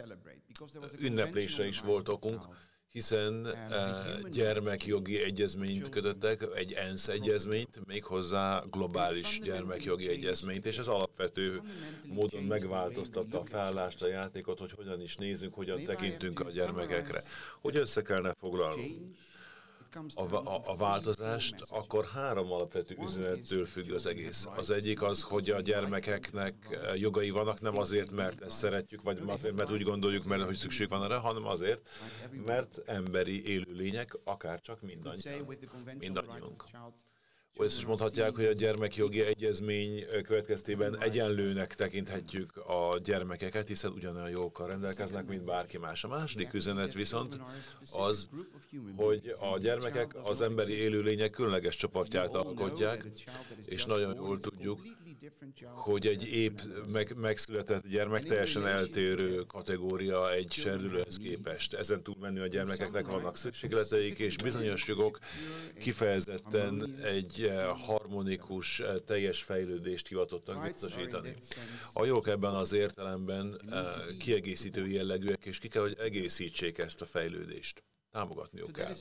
Ünneplésre is volt okunk, hiszen uh, gyermekjogi egyezményt kötöttek, egy ENSZ egyezményt, méghozzá globális gyermekjogi egyezményt, és ez alapvető módon megváltoztatta a felállást, a játékot, hogy hogyan is nézünk, hogyan tekintünk a gyermekekre. Hogy össze kellene foglalnunk a, a, a változást, akkor három alapvető üzenettől függ az egész. Az egyik az, hogy a gyermekeknek jogai vannak, nem azért, mert ezt szeretjük, vagy azért, mert úgy gondoljuk, mert hogy szükség van erre, hanem azért, mert emberi élőlények, akár csak mindannyian, mindannyiunk. Ezt is mondhatják, hogy a gyermekjogi egyezmény következtében egyenlőnek tekinthetjük a gyermekeket, hiszen ugyanolyan jogokkal rendelkeznek, mint bárki más. A második üzenet viszont az, hogy a gyermekek az emberi élőlények különleges csoportját alkotják, és nagyon jól tudjuk, hogy egy épp meg, megszületett gyermek teljesen eltérő kategória egy serdülőhez képest. Ezen túlmenő a gyermekeknek vannak szükségleteik, és bizonyos jogok kifejezetten egy harmonikus, teljes fejlődést hivatottak biztosítani. A jogok ebben az értelemben kiegészítő jellegűek, és ki kell, hogy egészítsék ezt a fejlődést. Támogatniuk kell.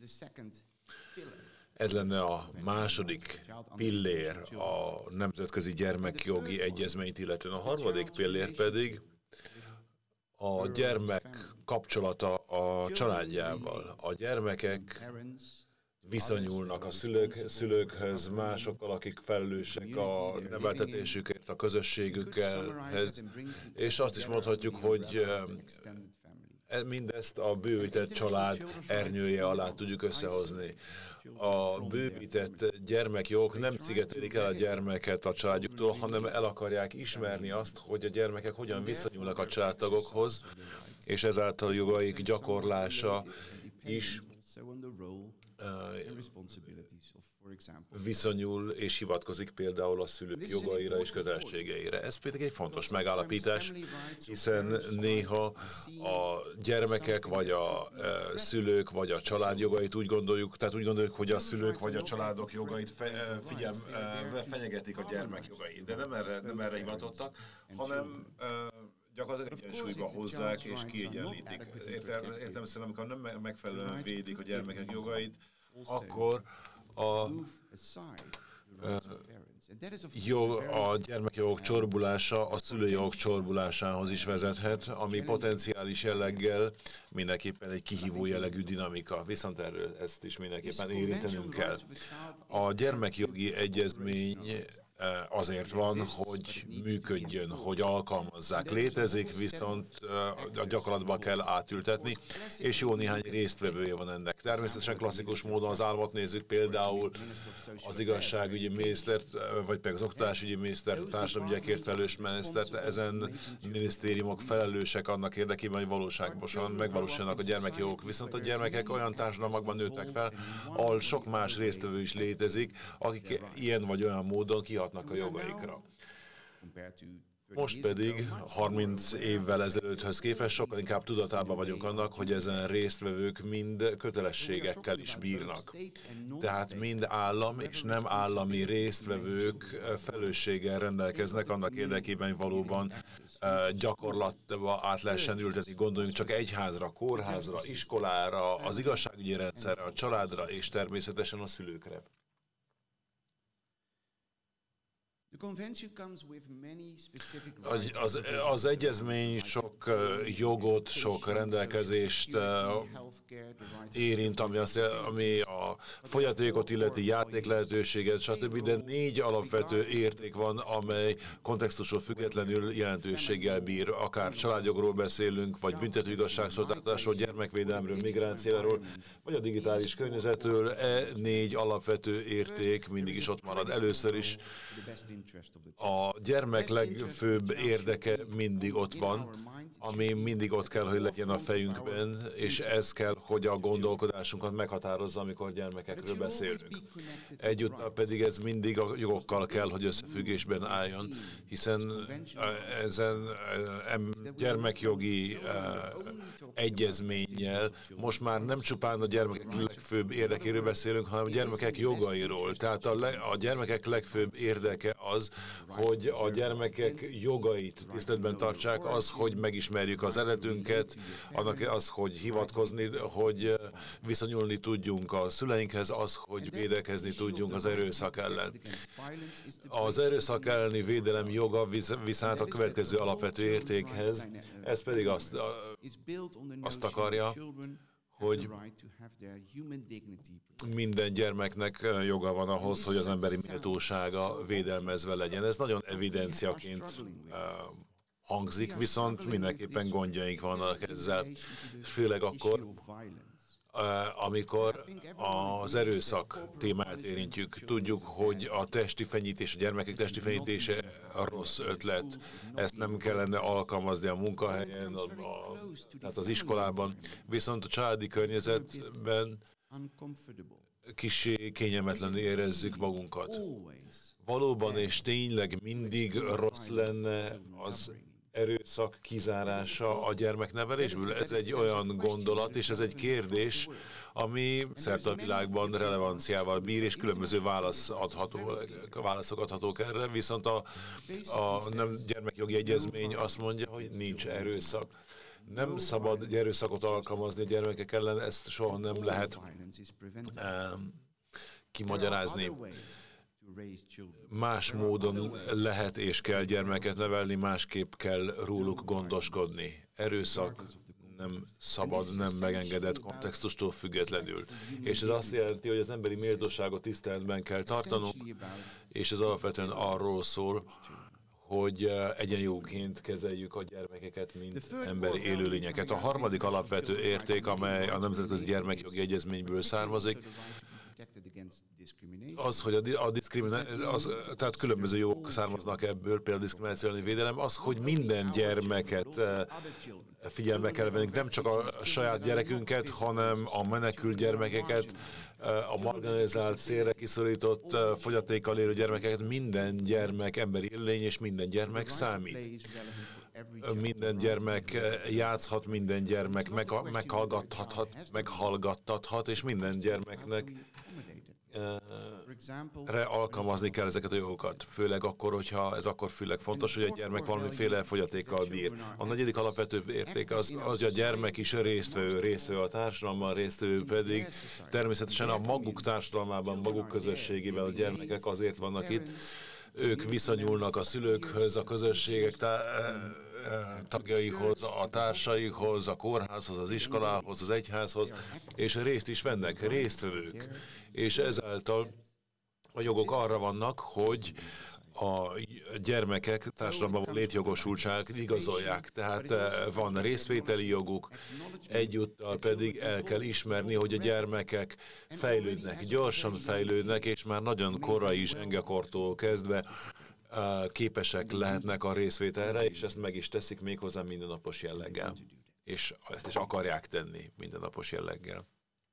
Ez lenne a második pillér a nemzetközi gyermekjogi egyezményt illetően. A harmadik pillér pedig a gyermek kapcsolata a családjával. A gyermekek viszonyulnak a szülők, szülőkhöz, másokkal, akik felelősek a neveltetésükért, a közösségükkel, és azt is mondhatjuk, hogy mindezt a bővített család ernyője alá tudjuk összehozni. A bővített gyermekjogok nem szigetelik el a gyermeket a családjuktól, hanem el akarják ismerni azt, hogy a gyermekek hogyan viszonyulnak a családtagokhoz, és ezáltal jogaik gyakorlása is viszonyul és hivatkozik például a szülők jogaira és kötelességeire. Ez pedig egy fontos megállapítás, hiszen néha a gyermekek, vagy a szülők, vagy a család jogait úgy gondoljuk, tehát úgy gondoljuk, hogy a szülők vagy a családok jogait fe, figyel, fenyegetik a gyermek jogait, de nem erre, nem erre hivatottak, hanem gyakorlatilag egyensúlyba hozzák és kiegyenlítik. Értem szerint, amikor nem megfelelően védik a gyermekek jogait, akkor a, jó, a gyermekjogok csorbulása a szülőjogok csorbulásához is vezethet, ami potenciális jelleggel mindenképpen egy kihívó jellegű dinamika. Viszont erről ezt is mindenképpen érintenünk kell. A gyermekjogi egyezmény azért van, hogy működjön, hogy alkalmazzák. Létezik, viszont a gyakorlatba kell átültetni, és jó néhány résztvevője van ennek. Természetesen klasszikus módon az államot nézzük, például az igazságügyi minisztert, vagy pedig az oktatásügyi minisztert, a társadalomügyekért felelős minisztert, ezen minisztériumok felelősek annak érdekében, hogy valóságosan megvalósuljanak a gyermekjogok. Viszont a gyermekek olyan társadalmakban nőttek fel, ahol sok más résztvevő is létezik, akik ilyen vagy olyan módon kihatnak a jogaikra. Most pedig harminc évvel ezelőtthöz képest sokkal inkább tudatában vagyunk annak, hogy ezen résztvevők mind kötelességekkel is bírnak. Tehát mind állam és nem állami résztvevők felelősséggel rendelkeznek annak érdekében, hogy valóban gyakorlatba át lehessen ültetni. Gondoljunk csak egyházra, kórházra, iskolára, az igazságügyi rendszerre, a családra és természetesen a szülőkre. Az, az egyezmény sok jogot, sok rendelkezést érint, ami, az, ami a fogyatékot illeti, játék lehetőséget, stb., de négy alapvető érték van, amely kontextusról függetlenül jelentőséggel bír. Akár családjogról beszélünk, vagy büntető igazságszolgáltatásról, gyermekvédelemről, migrációról, vagy a digitális környezetről. E négy alapvető érték mindig is ott marad. Először is a gyermek legfőbb érdeke mindig ott van, ami mindig ott kell, hogy legyen a fejünkben, és ez kell, hogy a gondolkodásunkat meghatározza, amikor gyermekekről beszélünk. Egyúttal pedig ez mindig a jogokkal kell, hogy összefüggésben álljon, hiszen ezen gyermekjogi egyezménnyel most már nem csupán a gyermekek legfőbb érdekéről beszélünk, hanem a gyermekek jogairól. Tehát a, le, a gyermekek legfőbb érdeke az, hogy a gyermekek jogait tiszteletben tartsák, az, hogy megismerjük az eredetünket, annak az, hogy hivatkozni, hogy viszonyulni tudjunk a szüleinkhez, az, hogy védekezni tudjunk az erőszak ellen. Az erőszak elleni védelem joga viszont a következő alapvető értékhez, ez pedig azt, azt akarja, hogy minden gyermeknek joga van ahhoz, hogy az emberi méltósága védelmezve legyen. Ez nagyon evidenciaként uh, hangzik, viszont mindenképpen gondjaink vannak ezzel, főleg akkor, uh, amikor az erőszak témát érintjük. Tudjuk, hogy a testi fenyítés, a gyermekek testi fenyítése a rossz ötlet. Ezt nem kellene alkalmazni a munkahelyen, a, a, tehát az iskolában. Viszont a családi környezetben kissé kényelmetlenül érezzük magunkat. Valóban és tényleg mindig rossz lenne az erőszak kizárása a gyermeknevelésből? Ez egy olyan gondolat, és ez egy kérdés, ami szerte a világban relevanciával bír, és különböző válasz adható, válaszok adhatók erre, viszont a, a nem gyermekjogi egyezmény azt mondja, hogy nincs erőszak. Nem szabad erőszakot alkalmazni a gyermekek ellen, ezt soha nem lehet um, kimagyarázni. Más módon lehet és kell gyermeket nevelni, másképp kell róluk gondoskodni. Erőszak nem szabad, nem megengedett kontextustól függetlenül. És ez azt jelenti, hogy az emberi méltóságot tiszteletben kell tartanunk, és ez alapvetően arról szól, hogy egyenjogúként kezeljük a gyermekeket, mint emberi élőlényeket. A harmadik alapvető érték, amely a Nemzetközi Gyermekjogi Egyezményből származik, az, hogy a, a diszkrimináció, az, tehát különböző jogok származnak ebből, például a diszkrimináció elleni védelem, az, hogy minden gyermeket figyelme kell vennünk, nem csak a saját gyerekünket, hanem a menekült gyermekeket, a marginalizált, szélre kiszorított, fogyatékkal élő gyermekeket, minden gyermek emberi élőlény, és minden gyermek számít. Minden gyermek játszhat, minden gyermek meghallgathat, meghallgattathat, és minden gyermeknek re alkalmazni kell ezeket a jogokat. Főleg akkor, hogyha ez akkor főleg fontos, hogy egy gyermek valamiféle fogyatékkal bír. A negyedik alapvető érték az, az, hogy a gyermek is résztvevő, résztvevő a társadalomban, résztvevő pedig természetesen a maguk társadalmában, maguk közösségében a gyermekek azért vannak itt, ők viszonyulnak a szülőkhöz, a közösségek tagjaihoz, a társaikhoz, a kórházhoz, az iskolához, az egyházhoz, és részt is vennek, résztvevők. És ezáltal a jogok arra vannak, hogy a gyermekek társadalomban létjogosultságát igazolják. Tehát van részvételi joguk, egyúttal pedig el kell ismerni, hogy a gyermekek fejlődnek, gyorsan fejlődnek, és már nagyon korai zsengekortól kezdve képesek lehetnek a részvételre, és ezt meg is teszik méghozzá mindennapos jelleggel. És ezt is akarják tenni mindennapos jelleggel.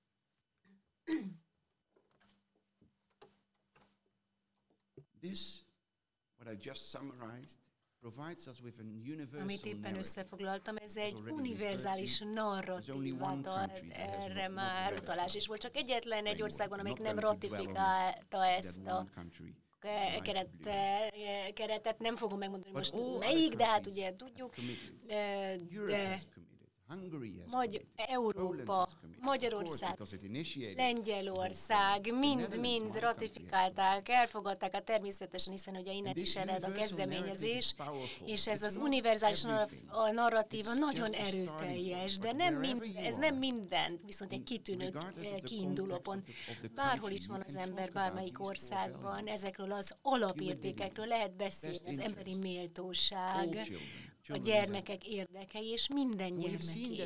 Amit éppen összefoglaltam, ez egy univerzális narratívát ad, erre már utalás is volt. Csak egyetlen egy országban, amelyik nem ratifikálta ezt a keret, keretet, nem fogom megmondani most melyik, de hát ugye tudjuk, de Magy- Európa, Magyarország, Lengyelország mind-mind ratifikálták, elfogadták, hát természetesen, hiszen ugye innen is ered a kezdeményezés, és ez az univerzális narratíva nagyon erőteljes, de nem mind, ez nem minden, viszont egy kitűnő kiinduló pont. Bárhol is van az ember, bármelyik országban, ezekről az alapértékekről lehet beszélni, az emberi méltóság, a gyermekek érdekei, és minden gyermeké.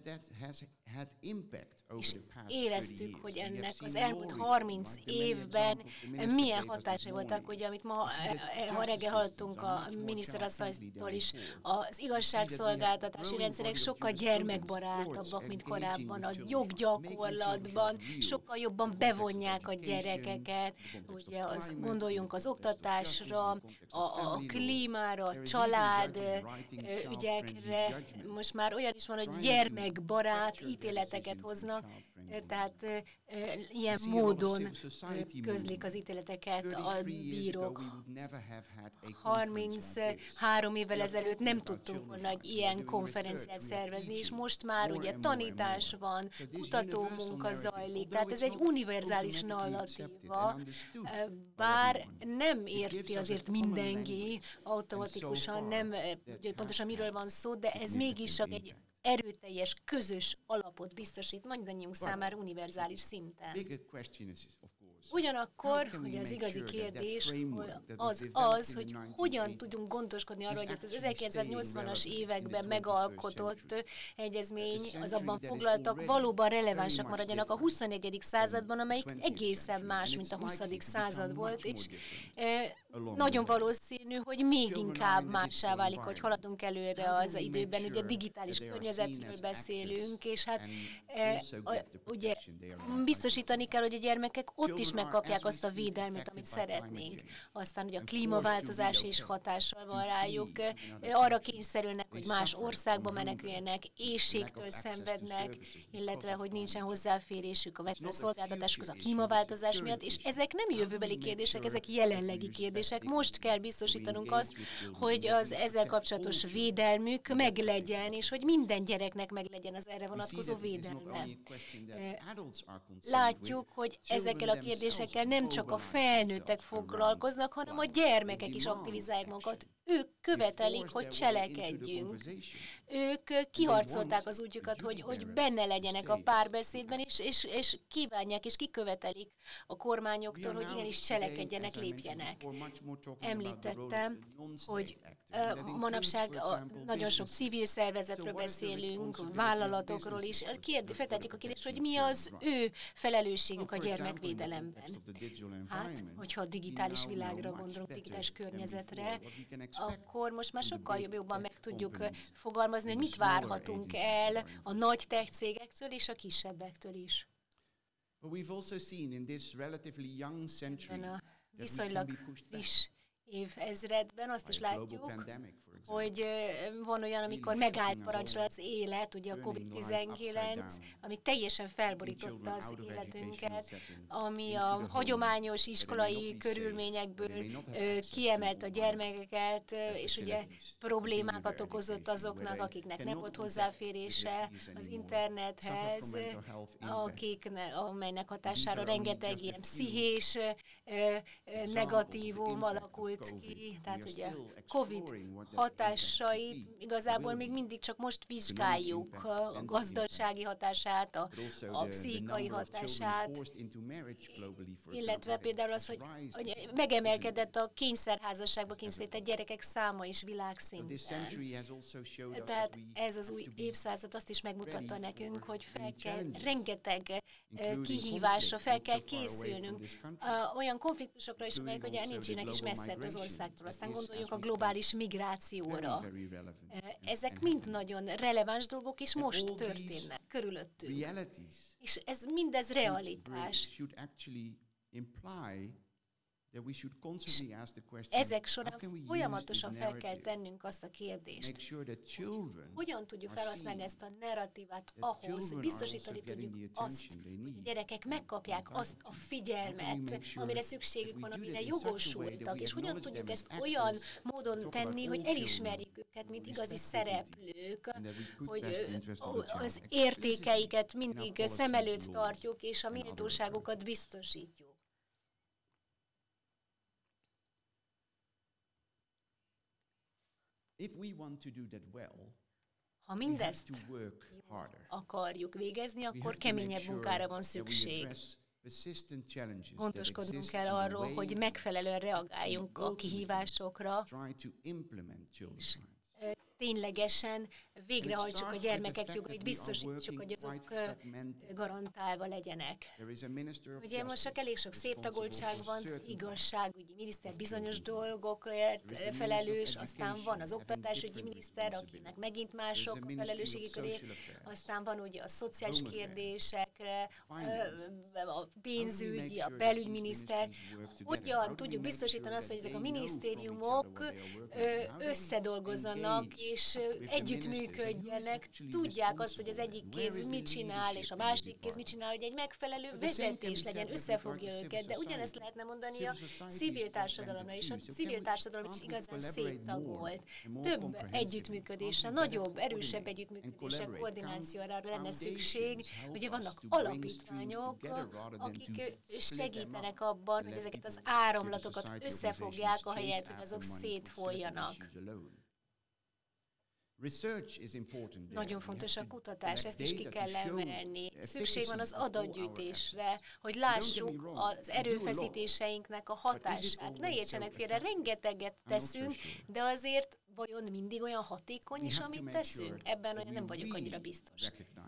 És éreztük, hogy ennek az elmúlt harminc évben milyen hatásai voltak, ugye, amit ma, ha reggel hallottunk a miniszterasszonytól is, az igazságszolgáltatási rendszerek sokkal gyermekbarátabbak, mint korábban. A joggyakorlatban sokkal jobban bevonják a gyerekeket, ugye, az, gondoljunk az oktatásra, a, a klímára, a család ügyekre. Most már olyan is van, hogy gyermekbarát ítéleteket hoznak, tehát e, ilyen módon közlik az ítéleteket a bírók. harminchárom évvel ezelőtt nem tudtunk volna egy ilyen konferenciát szervezni, és most már ugye tanítás van, kutatómunka zajlik, tehát ez egy univerzális narratíva, bár nem érti azért mindenki automatikusan, nem pontosan miről van szó, de ez mégis csak egy erőteljes, közös alapot biztosít mindannyiunk számára univerzális szinten. Ugyanakkor, hogy az igazi kérdés az az, hogy hogyan tudunk gondoskodni arról, hogy az ezerkilencszáznyolcvanas években megalkotott egyezmény, az abban foglaltak, valóban relevánsak maradjanak a huszonegyedik században, amelyik egészen más, mint a huszadik század volt, és e, nagyon valószínű, hogy még inkább mássá válik, hogy haladunk előre az időben, ugye digitális környezetről beszélünk, és hát e, a, ugye biztosítani kell, hogy a gyermekek ott is megkapják azt a védelmet, amit szeretnénk. Aztán ugye a klímaváltozás is hatással van rájuk, arra kényszerülnek, hogy más országba meneküljenek, éhségtől szenvednek, illetve hogy nincsen hozzáférésük a megfelelő szolgáltatásokhoz a klímaváltozás miatt, és ezek nem jövőbeli kérdések, ezek jelenlegi kérdések. Most kell biztosítanunk azt, hogy az ezzel kapcsolatos védelmük meglegyen, és hogy minden gyereknek meglegyen az erre vonatkozó védelme. Látjuk, hogy ezekkel a kérdésekkel nem csak a felnőttek foglalkoznak, hanem a gyermekek is aktivizálják magukat. Ők követelik, hogy cselekedjünk. Ők kiharcolták az útjukat, hogy, hogy benne legyenek a párbeszédben, és, és, és kívánják és kikövetelik a kormányoktól, hogy igenis cselekedjenek, lépjenek. Említettem, hogy uh, manapság a, nagyon sok civil szervezetről beszélünk, vállalatokról is. Feltetjük a kérdést, hogy mi az ő felelősségük a gyermekvédelemben. Hát, hogyha a digitális világra gondolunk, digitális környezetre, akkor most már sokkal jobban meg tudjuk fogalmazni, hogy mit várhatunk el a nagy tech cégektől és a kisebbektől is. Ebben a viszonylag friss évezredben azt is látjuk, hogy van olyan, amikor megállt parancsra az élet, ugye a kovid tizenkilenc, ami teljesen felborította az életünket, ami a hagyományos iskolai körülményekből kiemelt a gyermekeket, és ugye problémákat okozott azoknak, akiknek nem volt hozzáférése az internethez, akiknek, amelynek hatására rengeteg ilyen pszichés negatívum alakult alakult ki, tehát ugye Covid hatásait igazából még mindig csak most vizsgáljuk, a gazdasági hatását, a, a pszichikai hatását, illetve például az, hogy, hogy megemelkedett a kényszerházasságba kényszerített gyerekek száma is világszinten. Tehát ez az új évszázad azt is megmutatta nekünk, hogy fel kell, rengeteg kihívásra fel kell készülnünk. Olyan konfliktusokra is, amelyek ugye nincsenek is messze az országtól. Aztán gondoljunk a globális migrációra. Ezek mind nagyon releváns dolgok, és most történnek körülöttünk. És ez mindez realitás. Ezek során folyamatosan fel kell tennünk azt a kérdést, hogyan tudjuk felhasználni ezt a narratívát ahhoz, hogy biztosítani tudjuk azt, hogy a gyerekek megkapják azt a figyelmet, amire szükségük van, amire jogosultak, és hogyan tudjuk ezt olyan módon tenni, hogy elismerjük őket, mint igazi szereplők, hogy az értékeiket mindig szem előtt tartjuk, és a méltóságokat biztosítjuk. Ha mindezt akarjuk végezni, akkor keményebb munkára van szükség. Gondoskodnunk kell arról, hogy megfelelően reagáljunk a kihívásokra, és ténylegesen végrehajtsuk a gyermekek jogait, biztosítsuk, hogy azok garantálva legyenek. Ugye most csak elég sok széttagoltság van, igazságügyi miniszter bizonyos dolgokért felelős, aztán van az oktatásügyi miniszter, akinek megint mások a felelősségi köré, aztán van ugye a szociális kérdésekre, a pénzügyi, a belügyminiszter. Hogyan tudjuk biztosítani azt, hogy ezek a minisztériumok összedolgozzanak, és együttműködjenek, tudják azt, hogy az egyik kéz mit csinál, és a másik kéz mit csinál, hogy egy megfelelő vezetés legyen, összefogja őket, de ugyanezt lehetne mondani a civil társadalomra, és a civil társadalom is igazán széttagolt. Több együttműködésre, nagyobb, erősebb együttműködésre, koordinációra lenne szükség. Ugye vannak alapítványok, akik segítenek abban, hogy ezeket az áramlatokat összefogják, ahelyett, hogy azok szétfolyjanak. Nagyon fontos a kutatás, ezt is ki kell emelni. Szükség van az adatgyűjtésre, hogy lássuk az erőfeszítéseinknek a hatását. Ne értsenek félre, rengeteget teszünk, de azért vajon mindig olyan hatékony is, amit teszünk? Ebben nem vagyok annyira biztos.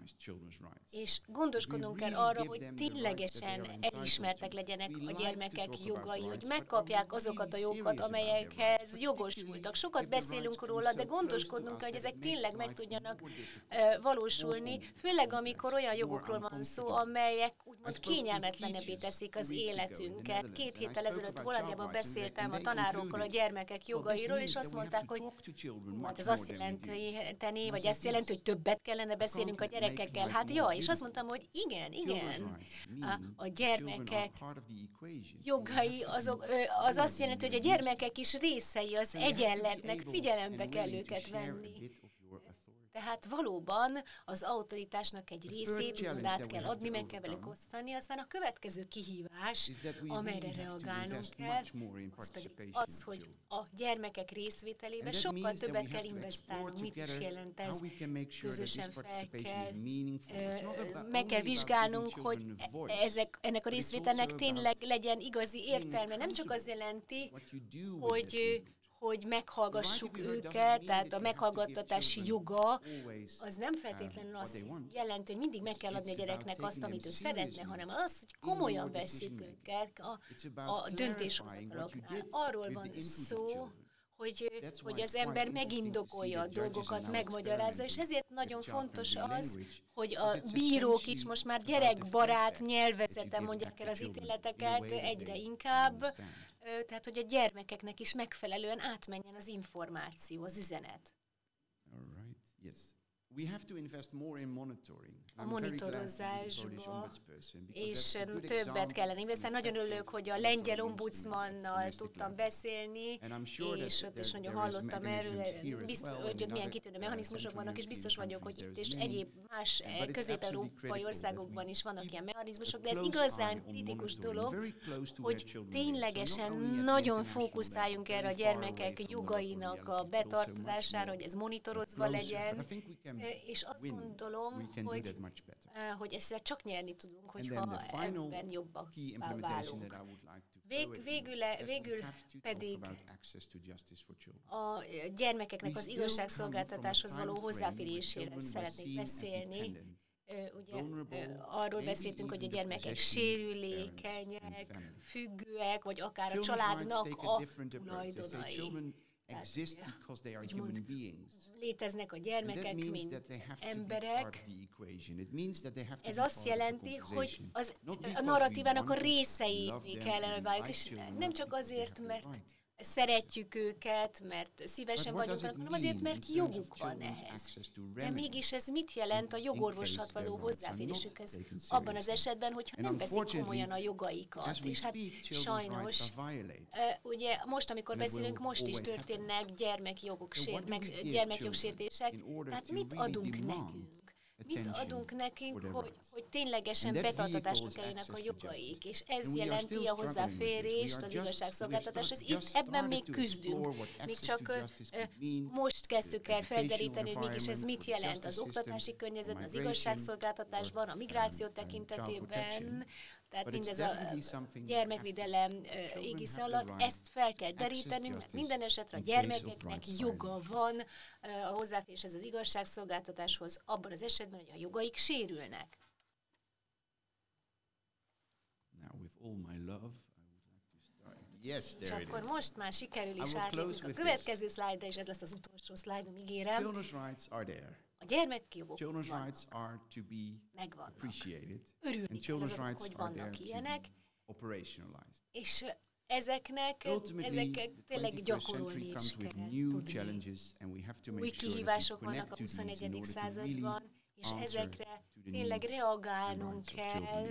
És gondoskodnunk kell arra, hogy ténylegesen elismertek legyenek a gyermekek jogai, hogy megkapják azokat a jogokat, amelyekhez jogosultak. Sokat beszélünk róla, de gondoskodnunk kell, hogy ezek tényleg meg tudjanak uh, valósulni, főleg amikor olyan jogokról van szó, amelyek úgymond kényelmetlenebbé teszik az életünket. Két héttel ezelőtt Hollandiában beszéltem a tanárokkal a gyermekek jogairól, és azt mondták, hogy hát ez azt jelenteni, vagy ezt jelenti, hogy többet kellene beszélnünk a gyerekekkel. Hát ja, és azt mondtam, hogy igen, igen, a, a gyermekek jogai, azok, az azt jelenti, hogy a gyermekek is részei az egyenletnek, figyelembe kell őket venni. Tehát valóban az autoritásnak egy részét át kell adni, meg kell velük osztani, aztán a következő kihívás, amelyre reagálnunk kell, az pedig az, hogy a gyermekek részvételébe sokkal többet kell investálnunk. Mit is jelent ez? Közösen fel kell, meg kell vizsgálnunk, hogy ezek, ennek a részvételnek tényleg legyen igazi értelme. Nem csak az jelenti, hogy hogy meghallgassuk őket, tehát a meghallgattatási joga, az nem feltétlenül azt jelenti, hogy mindig meg kell adni a gyereknek azt, amit ő szeretne, hanem az, hogy komolyan veszik őket a, a döntéshozataloknál. Arról van szó, hogy, hogy az ember megindokolja a dolgokat, megmagyarázza, és ezért nagyon fontos az, hogy a bírók is most már gyerekbarát nyelvezeten mondják el az ítéleteket egyre inkább, tehát hogy a gyermekeknek is megfelelően átmenjen az információ, az üzenet. a monitorozásba, és többet kellene investálni. Nagyon örülök, hogy a lengyel ombudsmannal tudtam beszélni, és ott is nagyon hallottam erről, biztos, hogy ott milyen kitűnő mechanizmusok vannak, és biztos vagyok, hogy itt és egyéb más közép-európai országokban is vannak ilyen mechanizmusok, de ez igazán kritikus dolog, hogy ténylegesen nagyon fókuszáljunk erre a gyermekek jogainak a betartására, hogy ez monitorozva legyen, és azt gondolom, hogy, hogy ezzel csak nyerni tudunk, hogyha ebben jobbak válunk. Vég, végül, végül pedig a gyermekeknek az igazságszolgáltatáshoz való hozzáféréséről szeretnék beszélni. Ugye arról beszéltünk, hogy a gyermekek sérülékenyek, függőek, vagy akár a családnak a tulajdonai. Exist because they are human beings. Léteznek a gyermekek, mint emberek. Ez azt jelenti, hogy az, a narratívának a részeivé kellene váljuk, és nem csak azért, mert szeretjük őket, mert szívesen vagyunk velük, hanem azért, mert joguk van ehhez. De mégis ez mit jelent a jogorvoslat való hozzáférésükhez abban az esetben, hogyha nem veszik komolyan a jogaikat. És hát sajnos, ugye most, amikor beszélünk, most is történnek gyermekjogok, meg gyermekjogsértések, tehát mit adunk nekünk? Mit adunk nekünk, hogy, hogy ténylegesen betartatásra kerülnek a jogaik, és ez jelenti a hozzáférést az igazságszolgáltatáshoz. Itt ebben még küzdünk, még csak most kezdtük el felderíteni, hogy mégis ez mit jelent az oktatási környezetben, az igazságszolgáltatásban, a migráció tekintetében, tehát mindez a gyermekvédelem égisze alatt, ezt fel kell derítenünk, mert minden esetre a gyermekeknek joga van a hozzáféréshez az igazságszolgáltatáshoz, abban az esetben, hogy a jogaik sérülnek. És akkor most már sikerül is átlépnünk a következő szlájdra, és ez lesz az utolsó szlájdom, ígérem. A gyermekjogok megvannak. Örülni kell azok, hogy vannak ilyenek, és ezeknek, ezek tényleg gyakorolni is kell tudni. Új kihívások vannak a huszonegyedik században, és ezekre tényleg reagálnunk kell,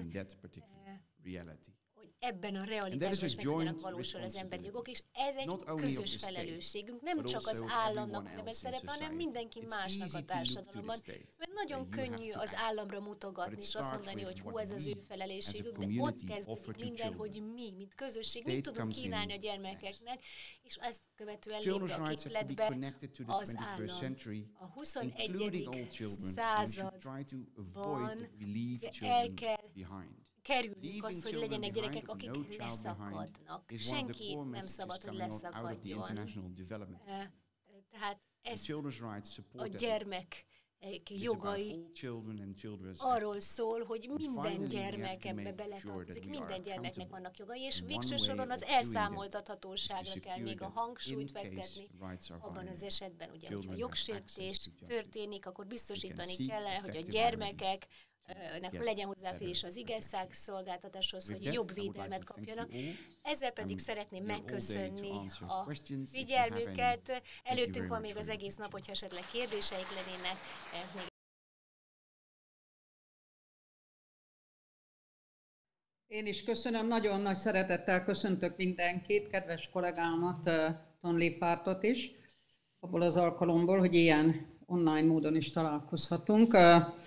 hogy ebben a realitásban is meg tudjanak valósulni az emberi jogok, és ez egy közös felelősségünk, nem csak az államnak ebben szerepe, hanem mindenki másnak a társadalomban. Mert nagyon könnyű az államra mutogatni, és azt mondani, hogy hú, ez az ő felelősségük, de ott kezdődik minden, hogy mi, mint közösség, mit tudunk kínálni a gyermekeknek, és ezt követően lép a képletbe az állam. A huszonegyedik században el kell kerüljük azt, hogy legyenek gyerekek, akik leszakadnak. Senki nem szabad, hogy leszakadjon. Tehát ezt a gyermek jogai arról szól, hogy minden gyermek ebbe beletartozik, minden gyermeknek vannak jogai, és végső soron az elszámoltathatóságra kell még a hangsúlyt fektetni. Abban az esetben, ugye, hogyha jogsértés történik, akkor biztosítani kell, hogy a gyermekek nek legyen hozzáférés az igazságszolgáltatáshoz, hogy jobb védelmet kapjanak. Ezzel pedig szeretném megköszönni a figyelmüket. Előttünk van még az egész nap, hogyha esetleg kérdéseik lennének. Én is köszönöm, nagyon nagy szeretettel köszöntök mindenkit, kedves kollégámat, Tonlé Fártot is, abból az alkalomból, hogy ilyen online módon is találkozhatunk.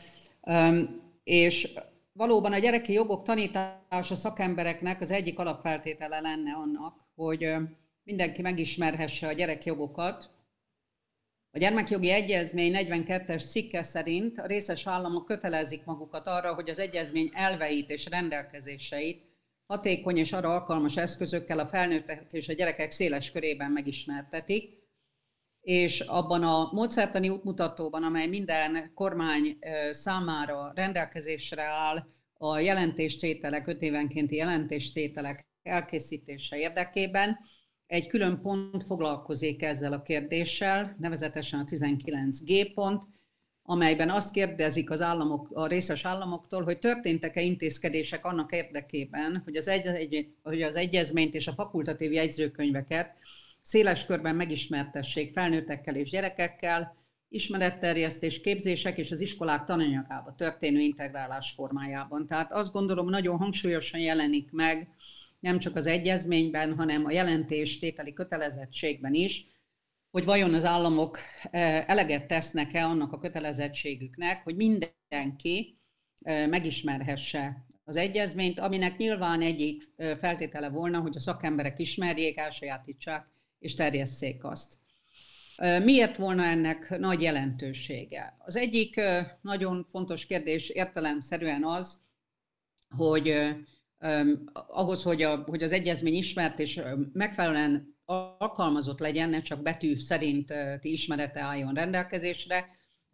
És valóban a gyereki jogok tanítása szakembereknek az egyik alapfeltétele lenne annak, hogy mindenki megismerhesse a gyerekjogokat. A Gyermekjogi Egyezmény negyvenkettes cikke szerint a részes államok kötelezik magukat arra, hogy az egyezmény elveit és rendelkezéseit hatékony és arra alkalmas eszközökkel a felnőttek és a gyerekek széles körében megismertetik, és abban a módszertani útmutatóban, amely minden kormány számára rendelkezésre áll a jelentéstételek, öt évenkénti jelentéstételek elkészítése érdekében, egy külön pont foglalkozik ezzel a kérdéssel, nevezetesen a tizenkilenc G pont, amelyben azt kérdezik az államok, a részes államoktól, hogy történtek-e intézkedések annak érdekében, hogy az, egy, hogy az egyezményt és a fakultatív jegyzőkönyveket széles körben megismertessék felnőttekkel és gyerekekkel, ismeretterjesztés, képzések és az iskolák tananyagába történő integrálás formájában. Tehát azt gondolom, nagyon hangsúlyosan jelenik meg, nem csak az egyezményben, hanem a jelentéstételi kötelezettségben is, hogy vajon az államok eleget tesznek-e annak a kötelezettségüknek, hogy mindenki megismerhesse az egyezményt, aminek nyilván egyik feltétele volna, hogy a szakemberek ismerjék, elsajátítsák és terjesszék azt. Miért volna ennek nagy jelentősége? Az egyik nagyon fontos kérdés értelemszerűen az, hogy ahhoz, hogy, a, hogy az egyezmény ismert és megfelelően alkalmazott legyen, ne csak betű szerinti ismerete álljon rendelkezésre,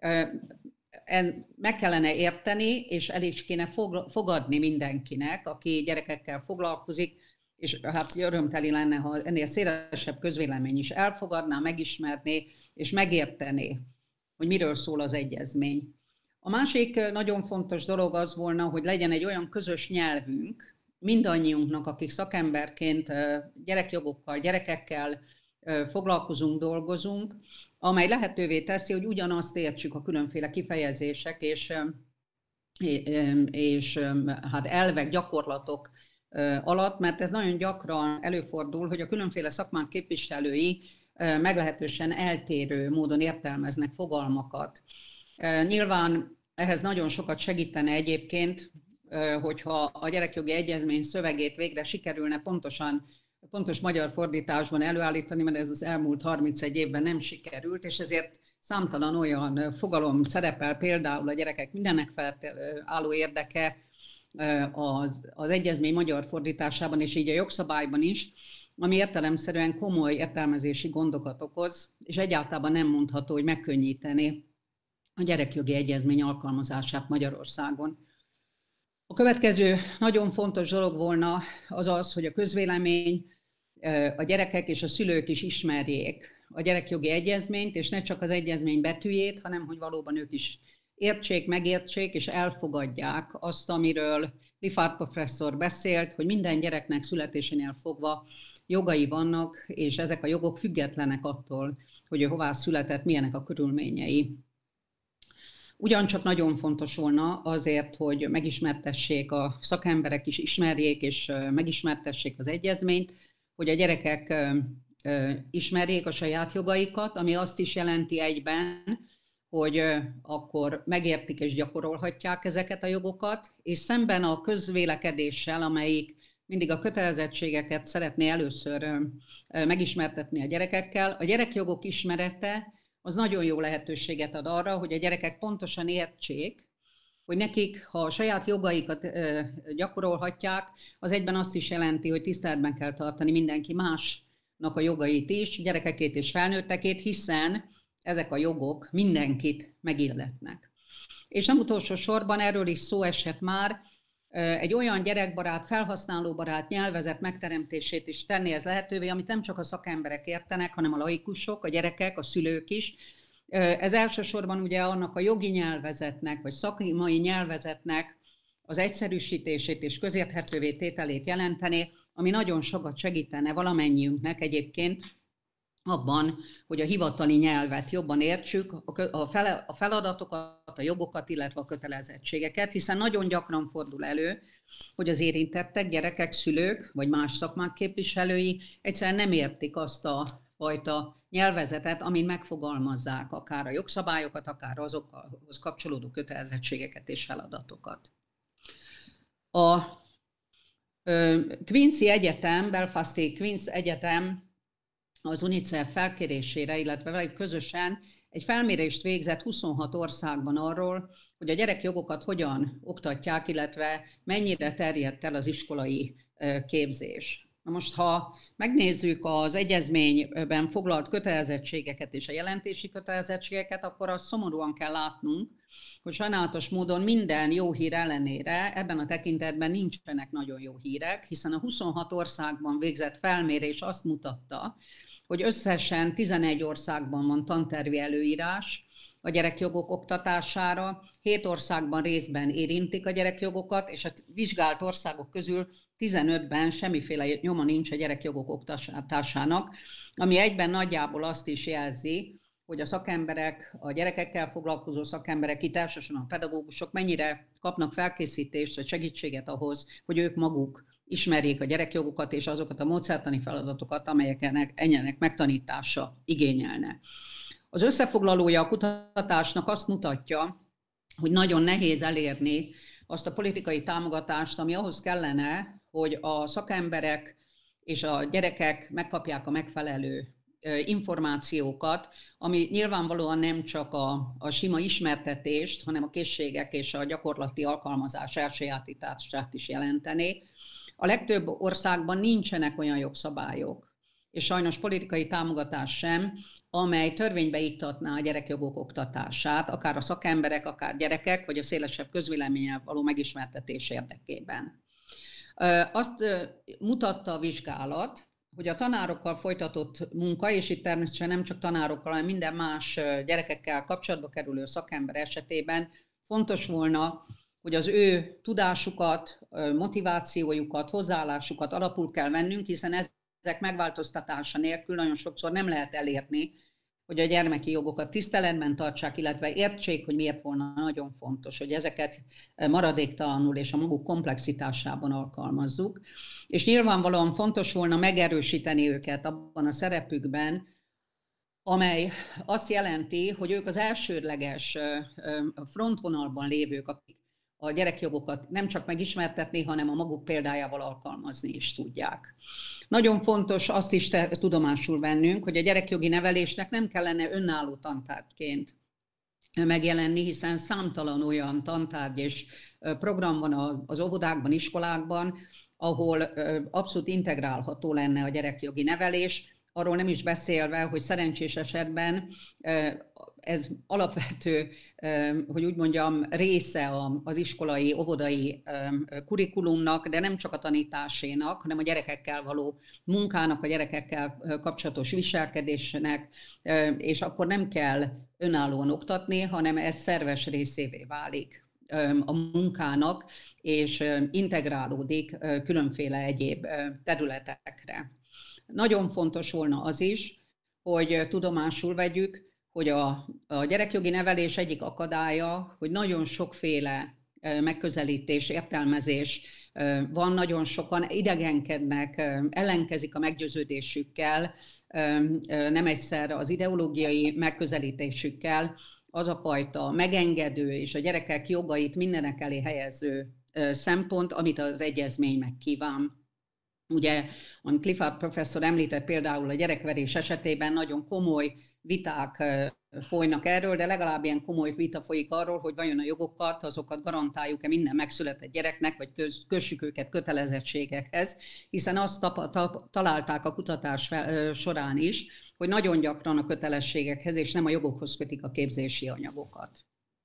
meg kellene érteni, és el is kéne fogadni mindenkinek, aki gyerekekkel foglalkozik, és hát örömteli lenne, ha ennél szélesebb közvélemény is elfogadná, megismerné, és megértené, hogy miről szól az egyezmény. A másik nagyon fontos dolog az volna, hogy legyen egy olyan közös nyelvünk, mindannyiunknak, akik szakemberként gyerekjogokkal, gyerekekkel foglalkozunk, dolgozunk, amely lehetővé teszi, hogy ugyanazt értsük a különféle kifejezések és, és hát elvek, gyakorlatok alatt, mert ez nagyon gyakran előfordul, hogy a különféle szakmák képviselői meglehetősen eltérő módon értelmeznek fogalmakat. Nyilván ehhez nagyon sokat segítene egyébként, hogyha a gyerekjogi egyezmény szövegét végre sikerülne pontosan, pontos magyar fordításban előállítani, mert ez az elmúlt harmincegy évben nem sikerült, és ezért számtalan olyan fogalom szerepel, például a gyerekek mindennek felett álló érdeke az, az egyezmény magyar fordításában, és így a jogszabályban is, ami értelemszerűen komoly értelmezési gondokat okoz, és egyáltalán nem mondható, hogy megkönnyíteni a gyerekjogi egyezmény alkalmazását Magyarországon. A következő nagyon fontos dolog volna az az, hogy a közvélemény, a gyerekek és a szülők is ismerjék a gyerekjogi egyezményt, és ne csak az egyezmény betűjét, hanem hogy valóban ők is értsék, megértsék és elfogadják azt, amiről Liffard professzor beszélt, hogy minden gyereknek születésénél fogva jogai vannak, és ezek a jogok függetlenek attól, hogy ő hová született, milyenek a körülményei. Ugyancsak nagyon fontos volna azért, hogy megismertessék, a szakemberek is ismerjék és megismertessék az egyezményt, hogy a gyerekek ismerjék a saját jogaikat, ami azt is jelenti egyben, hogy akkor megértik és gyakorolhatják ezeket a jogokat, és szemben a közvélekedéssel, amelyik mindig a kötelezettségeket szeretné először megismertetni a gyerekekkel, a gyerekjogok ismerete az nagyon jó lehetőséget ad arra, hogy a gyerekek pontosan értsék, hogy nekik, ha a saját jogaikat gyakorolhatják, az egyben azt is jelenti, hogy tiszteletben kell tartani mindenki másnak a jogait is, gyerekekét és felnőttekét, hiszen ezek a jogok mindenkit megilletnek. És nem utolsó sorban erről is szó esett már, egy olyan gyerekbarát, felhasználóbarát nyelvezet megteremtését is tenni ez lehetővé, amit nem csak a szakemberek értenek, hanem a laikusok, a gyerekek, a szülők is. Ez elsősorban ugye annak a jogi nyelvezetnek, vagy szakmai nyelvezetnek az egyszerűsítését és közérthetővé tételét jelenteni, ami nagyon sokat segítene valamennyiünknek egyébként abban, hogy a hivatali nyelvet jobban értsük, a feladatokat, a jogokat, illetve a kötelezettségeket, hiszen nagyon gyakran fordul elő, hogy az érintettek, gyerekek, szülők, vagy más szakmák képviselői egyszerűen nem értik azt a fajta nyelvezetet, amin megfogalmazzák akár a jogszabályokat, akár azokhoz kapcsolódó kötelezettségeket és feladatokat. A Queen's Egyetem, Belfasti Queen's Egyetem az UNICEF felkérésére, illetve velük közösen egy felmérést végzett huszonhat országban arról, hogy a gyerekjogokat hogyan oktatják, illetve mennyire terjedt el az iskolai képzés. Na most, ha megnézzük az egyezményben foglalt kötelezettségeket és a jelentési kötelezettségeket, akkor azt szomorúan kell látnunk, hogy sajnálatos módon minden jó hír ellenére ebben a tekintetben nincsenek nagyon jó hírek, hiszen a huszonhat országban végzett felmérés azt mutatta, hogy összesen tizenegy országban van tantervi előírás a gyerekjogok oktatására, hét országban részben érintik a gyerekjogokat, és a vizsgált országok közül tizenötben semmiféle nyoma nincs a gyerekjogok oktatásának, ami egyben nagyjából azt is jelzi, hogy a szakemberek, a gyerekekkel foglalkozó szakemberek, itt elsősorban a pedagógusok mennyire kapnak felkészítést vagy segítséget ahhoz, hogy ők maguk ismerjék a gyerekjogokat és azokat a módszertani feladatokat, amelyeknek ennek megtanítása igényelne. Az összefoglalója a kutatásnak azt mutatja, hogy nagyon nehéz elérni azt a politikai támogatást, ami ahhoz kellene, hogy a szakemberek és a gyerekek megkapják a megfelelő információkat, ami nyilvánvalóan nem csak a, a sima ismertetést, hanem a készségek és a gyakorlati alkalmazás elsajátítását is jelenteni. A legtöbb országban nincsenek olyan jogszabályok, és sajnos politikai támogatás sem, amely törvénybe iktatná a gyerekjogok oktatását, akár a szakemberek, akár gyerekek, vagy a szélesebb közvéleménnyel való megismertetés érdekében. Azt mutatta a vizsgálat, hogy a tanárokkal folytatott munka, és itt természetesen nem csak tanárokkal, hanem minden más gyerekekkel kapcsolatba kerülő szakember esetében fontos volna, hogy az ő tudásukat, motivációjukat, hozzáállásukat alapul kell vennünk, hiszen ezek megváltoztatása nélkül nagyon sokszor nem lehet elérni, hogy a gyermeki jogokat tiszteletben tartsák, illetve értsék, hogy miért volna nagyon fontos, hogy ezeket maradéktalanul és a maguk komplexitásában alkalmazzuk. És nyilvánvalóan fontos volna megerősíteni őket abban a szerepükben, amely azt jelenti, hogy ők az elsődleges frontvonalban lévők, akik a gyerekjogokat nem csak megismertetni, hanem a maguk példájával alkalmazni is tudják. Nagyon fontos azt is tudomásul vennünk, hogy a gyerekjogi nevelésnek nem kellene önálló tantárgyként megjelenni, hiszen számtalan olyan tantárgy és program van az óvodákban, iskolákban, ahol abszolút integrálható lenne a gyerekjogi nevelés, arról nem is beszélve, hogy szerencsés esetben ez alapvető, hogy úgy mondjam, része az iskolai, óvodai kurikulumnak, de nem csak a tanításénak, hanem a gyerekekkel való munkának, a gyerekekkel kapcsolatos viselkedésnek, és akkor nem kell önállóan oktatni, hanem ez szerves részévé válik a munkának, és integrálódik különféle egyéb területekre. Nagyon fontos volna az is, hogy tudomásul vegyük, hogy a, a gyerekjogi nevelés egyik akadálya, hogy nagyon sokféle megközelítés, értelmezés van, nagyon sokan idegenkednek, ellenkezik a meggyőződésükkel, nem egyszer az ideológiai megközelítésükkel, az a fajta megengedő és a gyerekek jogait mindenek elé helyező szempont, amit az egyezmény megkíván. Ugye, amit Clifford professzor említett, például a gyerekverés esetében nagyon komoly viták folynak erről, de legalább ilyen komoly vita folyik arról, hogy vajon a jogokat, azokat garantáljuk-e minden megszületett gyereknek, vagy köz, kössük őket kötelezettségekhez, hiszen azt tap, tap, találták a kutatás fel, során is, hogy nagyon gyakran a kötelességekhez és nem a jogokhoz kötik a képzési anyagokat.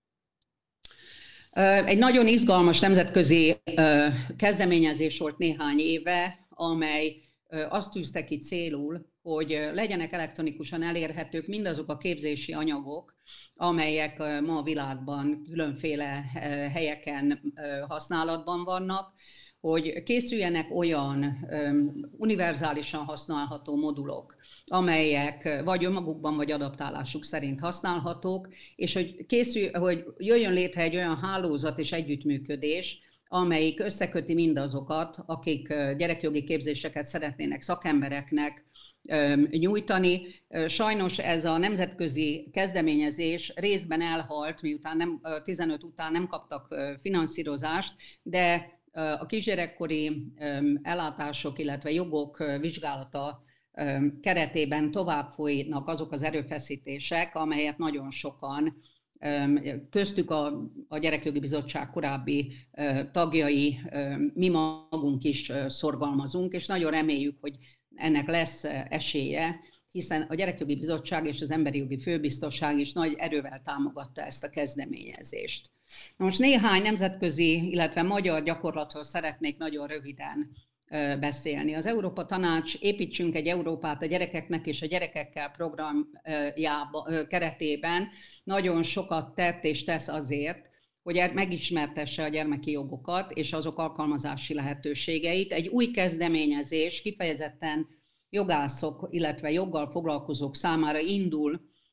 Egy nagyon izgalmas nemzetközi kezdeményezés volt néhány éve, amely azt tűzte ki célul, hogy legyenek elektronikusan elérhetők mindazok a képzési anyagok, amelyek ma a világban különféle helyeken használatban vannak, hogy készüljenek olyan univerzálisan használható modulok, amelyek vagy önmagukban, vagy adaptálásuk szerint használhatók, és hogy, készül, hogy jöjjön létre egy olyan hálózat és együttműködés, amelyik összeköti mindazokat, akik gyerekjogi képzéseket szeretnének szakembereknek nyújtani. Sajnos ez a nemzetközi kezdeményezés részben elhalt, miután nem, tizenöt után nem kaptak finanszírozást, de a kisgyerekkori ellátások, illetve jogok vizsgálata keretében tovább folynak azok az erőfeszítések, amelyet nagyon sokan, köztük a, a Gyerekjogi Bizottság korábbi tagjai, mi magunk is szorgalmazunk, és nagyon reméljük, hogy ennek lesz esélye, hiszen a Gyerekjogi Bizottság és az Emberi Jogi Főbiztosság is nagy erővel támogatta ezt a kezdeményezést. Na most néhány nemzetközi, illetve magyar gyakorlatról szeretnék nagyon röviden beszélni. Az Európa Tanács Építsünk egy Európát a gyerekeknek és a gyerekekkel programjába, keretében nagyon sokat tett és tesz azért, hogy megismertesse a gyermeki jogokat és azok alkalmazási lehetőségeit. Egy új kezdeményezés kifejezetten jogászok, illetve joggal foglalkozók számára indul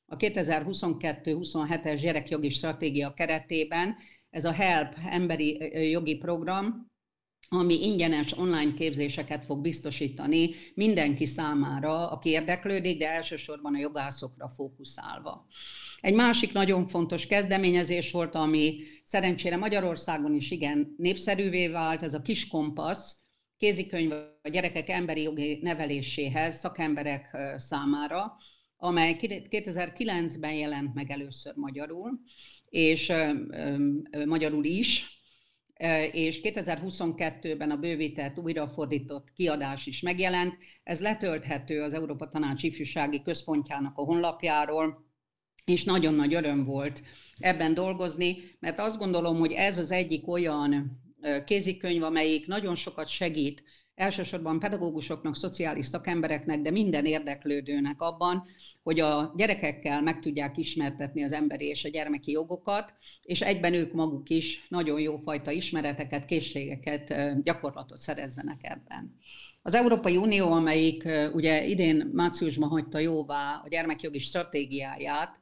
a kétezer-huszonkettő huszonhetes gyerekjogi stratégia keretében ez a HELP emberi jogi program, ami ingyenes online képzéseket fog biztosítani mindenki számára, aki érdeklődik, de elsősorban a jogászokra fókuszálva. Egy másik nagyon fontos kezdeményezés volt, ami szerencsére Magyarországon is igen népszerűvé vált, ez a Kis Kompasz, kézikönyv a gyerekek emberi jogi neveléséhez szakemberek számára, amely kétezer-kilencben jelent meg először magyarul, és ö, ö, magyarul is, és kétezer-huszonkettőben a bővített, újrafordított kiadás is megjelent. Ez letölthető az Európa Tanács Ifjúsági Központjának a honlapjáról, és nagyon nagy öröm volt ebben dolgozni, mert azt gondolom, hogy ez az egyik olyan kézikönyv, amelyik nagyon sokat segít elsősorban pedagógusoknak, szociális szakembereknek, de minden érdeklődőnek abban, hogy a gyerekekkel meg tudják ismertetni az emberi és a gyermeki jogokat, és egyben ők maguk is nagyon jófajta ismereteket, készségeket, gyakorlatot szerezzenek ebben. Az Európai Unió, amelyik ugye idén márciusban hagyta jóvá a gyermekjogi stratégiáját,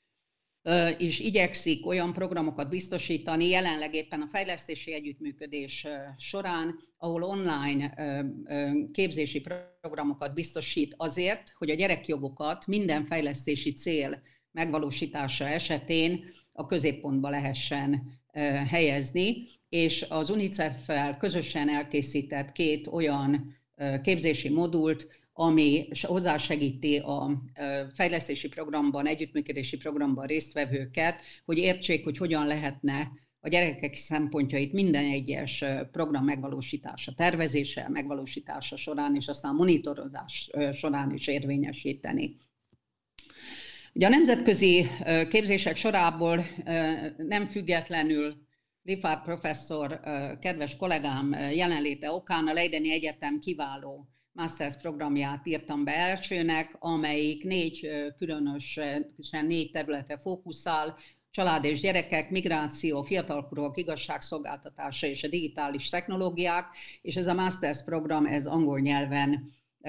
és igyekszik olyan programokat biztosítani, jelenleg éppen a fejlesztési együttműködés során, ahol online képzési programokat biztosít azért, hogy a gyerekjogokat minden fejlesztési cél megvalósítása esetén a középpontba lehessen helyezni, és az UNICEF-fel közösen elkészített két olyan képzési modult, ami hozzásegíti a fejlesztési programban, együttműködési programban résztvevőket, hogy értsék, hogy hogyan lehetne a gyerekek szempontjait minden egyes program megvalósítása, tervezése, megvalósítása során, és aztán monitorozás során is érvényesíteni. Ugye a nemzetközi képzések sorából nem függetlenül Liffard professzor, kedves kollégám jelenléte okán a Leideni Egyetem kiváló Masters programját írtam be elsőnek, amelyik négy különösen négy területre fókuszál: család és gyerekek, migráció, fiatalkorúak igazságszolgáltatása és a digitális technológiák, és ez a Masters program, ez angol nyelven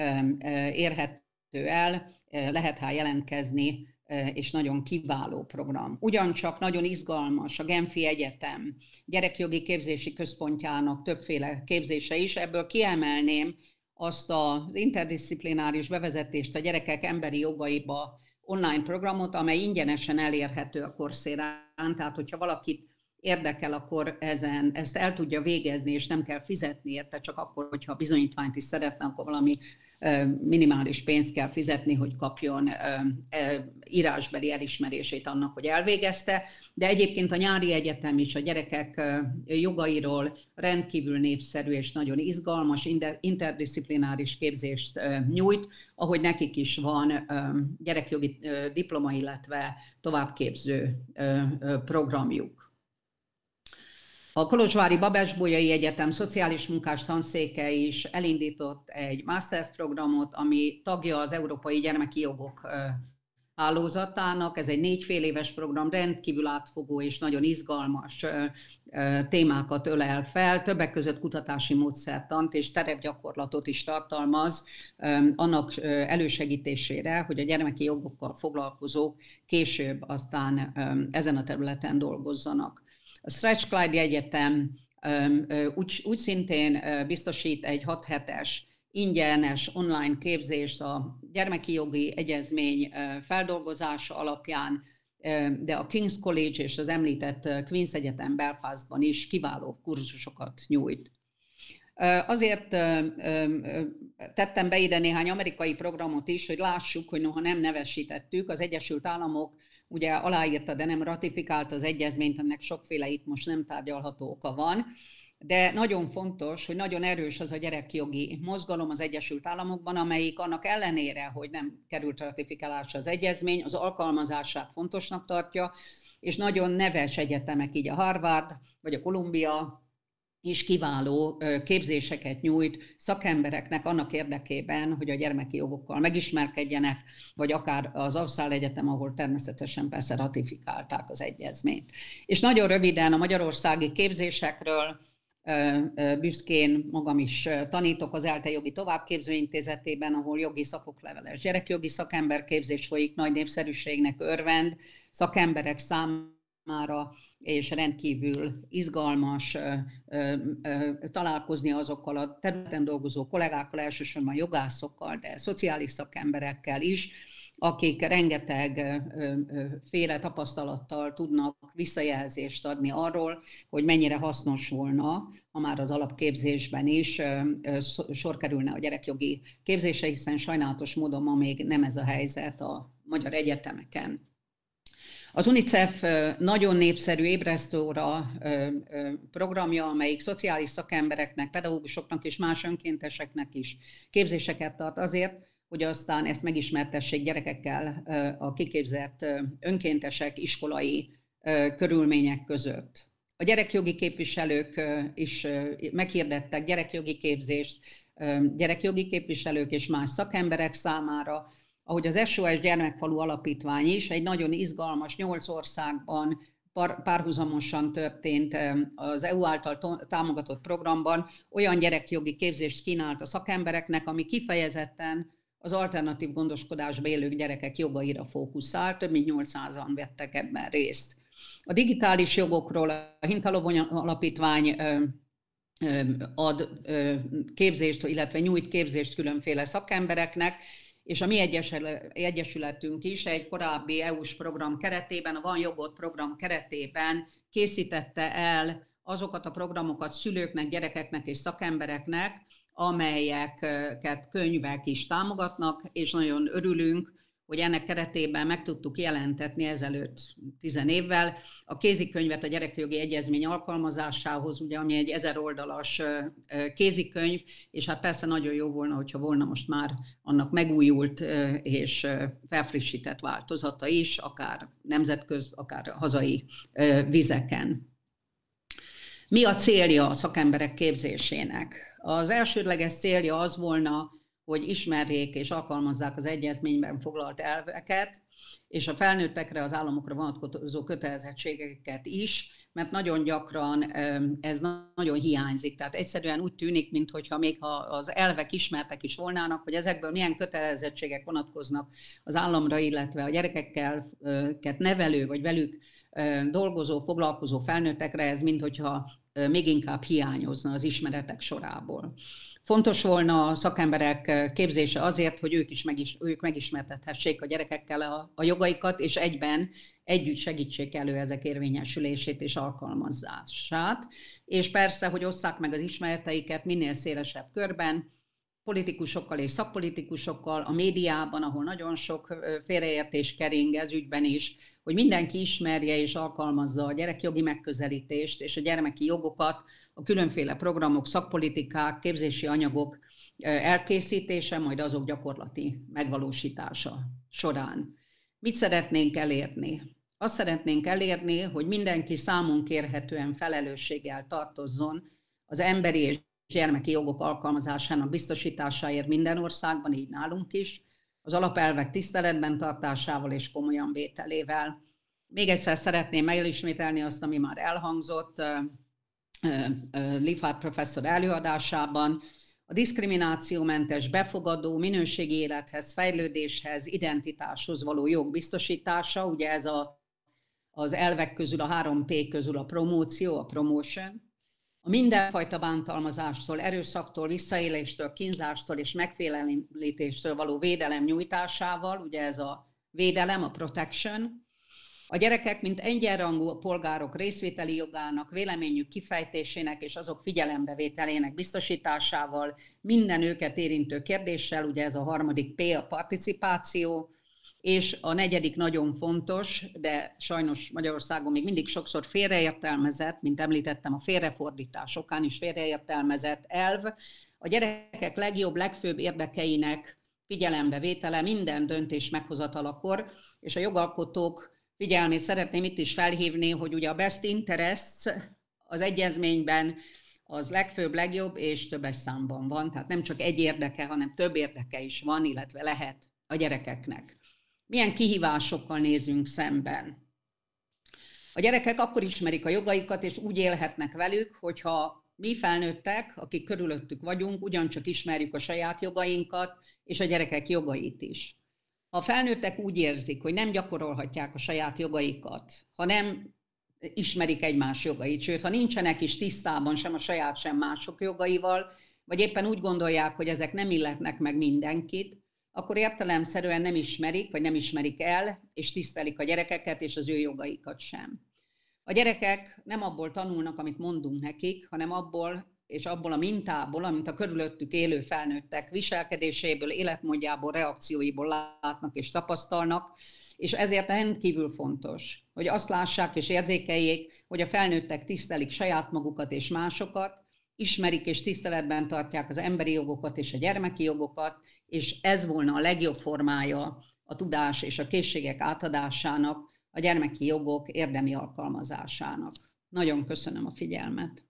érhető el, lehet rá jelentkezni, és nagyon kiváló program. Ugyancsak nagyon izgalmas a Genfi Egyetem gyerekjogi képzési központjának többféle képzése is, ebből kiemelném azt az interdisziplináris bevezetést a gyerekek emberi jogaiba online programot, amely ingyenesen elérhető a Coursérán, tehát hogyha valakit érdekel, akkor ezen, ezt el tudja végezni, és nem kell fizetni érte, csak akkor, hogyha bizonyítványt is szeretne, akkor valami minimális pénzt kell fizetni, hogy kapjon írásbeli elismerését annak, hogy elvégezte. De egyébként a nyári egyetem is a gyerekek jogairól rendkívül népszerű és nagyon izgalmas, interdisziplináris képzést nyújt, ahogy nekik is van gyerekjogi diploma, illetve továbbképző programjuk. A Kolozsvári Babes-Bolyai Egyetem szociális munkás tanszéke is elindított egy Masters programot, ami tagja az Európai Gyermeki Jogok hálózatának. Ez egy négyfél éves program, rendkívül átfogó és nagyon izgalmas témákat ölel fel, többek között kutatási módszertant és terepgyakorlatot is tartalmaz annak elősegítésére, hogy a gyermeki jogokkal foglalkozók később aztán ezen a területen dolgozzanak. A Strathclyde Egyetem úgy, úgy szintén biztosít egy hat hetes ingyenes online képzést a gyermeki jogi egyezmény feldolgozása alapján, de a King's College és az említett Queen's Egyetem Belfastban is kiváló kurzusokat nyújt. Azért tettem be ide néhány amerikai programot is, hogy lássuk, hogy noha nem nevesítettük, az Egyesült Államok ugye aláírta, de nem ratifikálta az egyezményt, aminek sokféle itt most nem tárgyalható oka van, de nagyon fontos, hogy nagyon erős az a gyerekjogi mozgalom az Egyesült Államokban, amelyik annak ellenére, hogy nem került ratifikálásra az egyezmény, az alkalmazását fontosnak tartja, és nagyon neves egyetemek, így a Harvard vagy a Columbia is kiváló képzéseket nyújt szakembereknek annak érdekében, hogy a gyermeki jogokkal megismerkedjenek, vagy akár az Ausztrál Egyetem, ahol természetesen persze ratifikálták az egyezményt. És nagyon röviden a magyarországi képzésekről büszkén magam is tanítok az ELTE Jogi Továbbképző Intézetében, ahol jogi szakokleveles gyerekjogi szakemberképzés folyik, nagy népszerűségnek örvend, szakemberek számára, és rendkívül izgalmas találkozni azokkal a területen dolgozó kollégákkal, elsősorban jogászokkal, de szociális szakemberekkel is, akik rengeteg féle tapasztalattal tudnak visszajelzést adni arról, hogy mennyire hasznos volna, ha már az alapképzésben is sor kerülne a gyerekjogi képzésre, hiszen sajnálatos módon ma még nem ez a helyzet a magyar egyetemeken. Az UNICEF nagyon népszerű ébresztőóra programja, amelyik szociális szakembereknek, pedagógusoknak és más önkénteseknek is képzéseket tart azért, hogy aztán ezt megismertessék gyerekekkel a kiképzett önkéntesek iskolai körülmények között. A gyerekjogi képviselők is meghirdettek gyerekjogi képzést, gyerekjogi képviselők és más szakemberek számára, ahogy az es o es Gyermekfalu Alapítvány is egy nagyon izgalmas, nyolc országban párhuzamosan történt az é u által támogatott programban olyan gyerekjogi képzést kínált a szakembereknek, ami kifejezetten az alternatív gondoskodásba élő gyerekek jogaira fókuszál, több mint nyolcszázan vettek ebben részt. A digitális jogokról a Hintalovony Alapítvány ad képzést, illetve nyújt képzést különféle szakembereknek, és a mi egyesületünk is egy korábbi é u-s program keretében, a Van Jogot program keretében készítette el azokat a programokat szülőknek, gyerekeknek és szakembereknek, amelyeket könyvek is támogatnak, és nagyon örülünk, hogy ennek keretében meg tudtuk jelentetni ezelőtt tizen évvel a kézikönyvet a gyerekjogi egyezmény alkalmazásához, ugye, ami egy ezer oldalas kézikönyv, és hát persze nagyon jó volna, hogyha volna most már annak megújult és felfrissített változata is, akár nemzetköz, akár hazai vizeken. Mi a célja a szakemberek képzésének? Az elsődleges célja az volna, hogy ismerjék és alkalmazzák az egyezményben foglalt elveket, és a felnőttekre, az államokra vonatkozó kötelezettségeket is, mert nagyon gyakran ez nagyon hiányzik. Tehát egyszerűen úgy tűnik, mintha még ha az elvek ismertek is volnának, hogy ezekből milyen kötelezettségek vonatkoznak az államra, illetve a gyerekekkel nevelő, vagy velük dolgozó, foglalkozó felnőttekre, ez minthogyha még inkább hiányozna az ismeretek sorából. Fontos volna a szakemberek képzése azért, hogy ők is megis, ők megismertethessék a gyerekekkel a, a jogaikat, és egyben együtt segítsék elő ezek érvényesülését és alkalmazását. És persze, hogy osszák meg az ismereteiket minél szélesebb körben, politikusokkal és szakpolitikusokkal, a médiában, ahol nagyon sok félreértés kering ez ügyben is, hogy mindenki ismerje és alkalmazza a gyerekjogi megközelítést és a gyermeki jogokat, a különféle programok, szakpolitikák, képzési anyagok elkészítése, majd azok gyakorlati megvalósítása során. Mit szeretnénk elérni? Azt szeretnénk elérni, hogy mindenki számon kérhetően felelősséggel tartozzon az emberi és gyermeki jogok alkalmazásának biztosításáért minden országban, így nálunk is, az alapelvek tiszteletben tartásával és komolyan vételével. Még egyszer szeretném elismételni azt, ami már elhangzott Liffard professzor előadásában, a diszkriminációmentes, befogadó, minőségi élethez, fejlődéshez, identitáshoz való jog biztosítása, ugye ez a, az elvek közül, a három P közül a promóció, a promotion, a mindenfajta bántalmazástól, erőszaktól, visszaéléstől, kínzástól és megfélemlítéstől való védelem nyújtásával, ugye ez a védelem, a protection, a gyerekek, mint egyenrangú polgárok részvételi jogának, véleményük kifejtésének és azok figyelembevételének biztosításával, minden őket érintő kérdéssel, ugye ez a harmadik P, a participáció, és a negyedik nagyon fontos, de sajnos Magyarországon még mindig sokszor félreértelmezett, mint említettem, a félrefordítás okán is félreértelmezett elv, a gyerekek legjobb, legfőbb érdekeinek figyelembevétele minden döntés meghozatalakor, és a jogalkotók figyelmét szeretném itt is felhívni, hogy ugye a best interests az egyezményben az legfőbb, legjobb és többes számban van, tehát nem csak egy érdeke, hanem több érdeke is van, illetve lehet a gyerekeknek. Milyen kihívásokkal nézünk szemben? A gyerekek akkor ismerik a jogaikat, és úgy élhetnek velük, hogyha mi felnőttek, akik körülöttük vagyunk, ugyancsak ismerjük a saját jogainkat, és a gyerekek jogait is. Ha a felnőttek úgy érzik, hogy nem gyakorolhatják a saját jogaikat, ha nem ismerik egymás jogait, sőt, ha nincsenek is tisztában sem a saját, sem mások jogaival, vagy éppen úgy gondolják, hogy ezek nem illetnek meg mindenkit, akkor értelemszerűen nem ismerik, vagy nem ismerik el, és tisztelik a gyerekeket és az ő jogaikat sem. A gyerekek nem abból tanulnak, amit mondunk nekik, hanem abból és abból a mintából, amit a körülöttük élő felnőttek viselkedéséből, életmódjából, reakcióiból látnak és tapasztalnak, és ezért rendkívül fontos, hogy azt lássák és érzékeljék, hogy a felnőttek tisztelik saját magukat és másokat, ismerik és tiszteletben tartják az emberi jogokat és a gyermeki jogokat, és ez volna a legjobb formája a tudás és a készségek átadásának, a gyermeki jogok érdemi alkalmazásának. Nagyon köszönöm a figyelmet.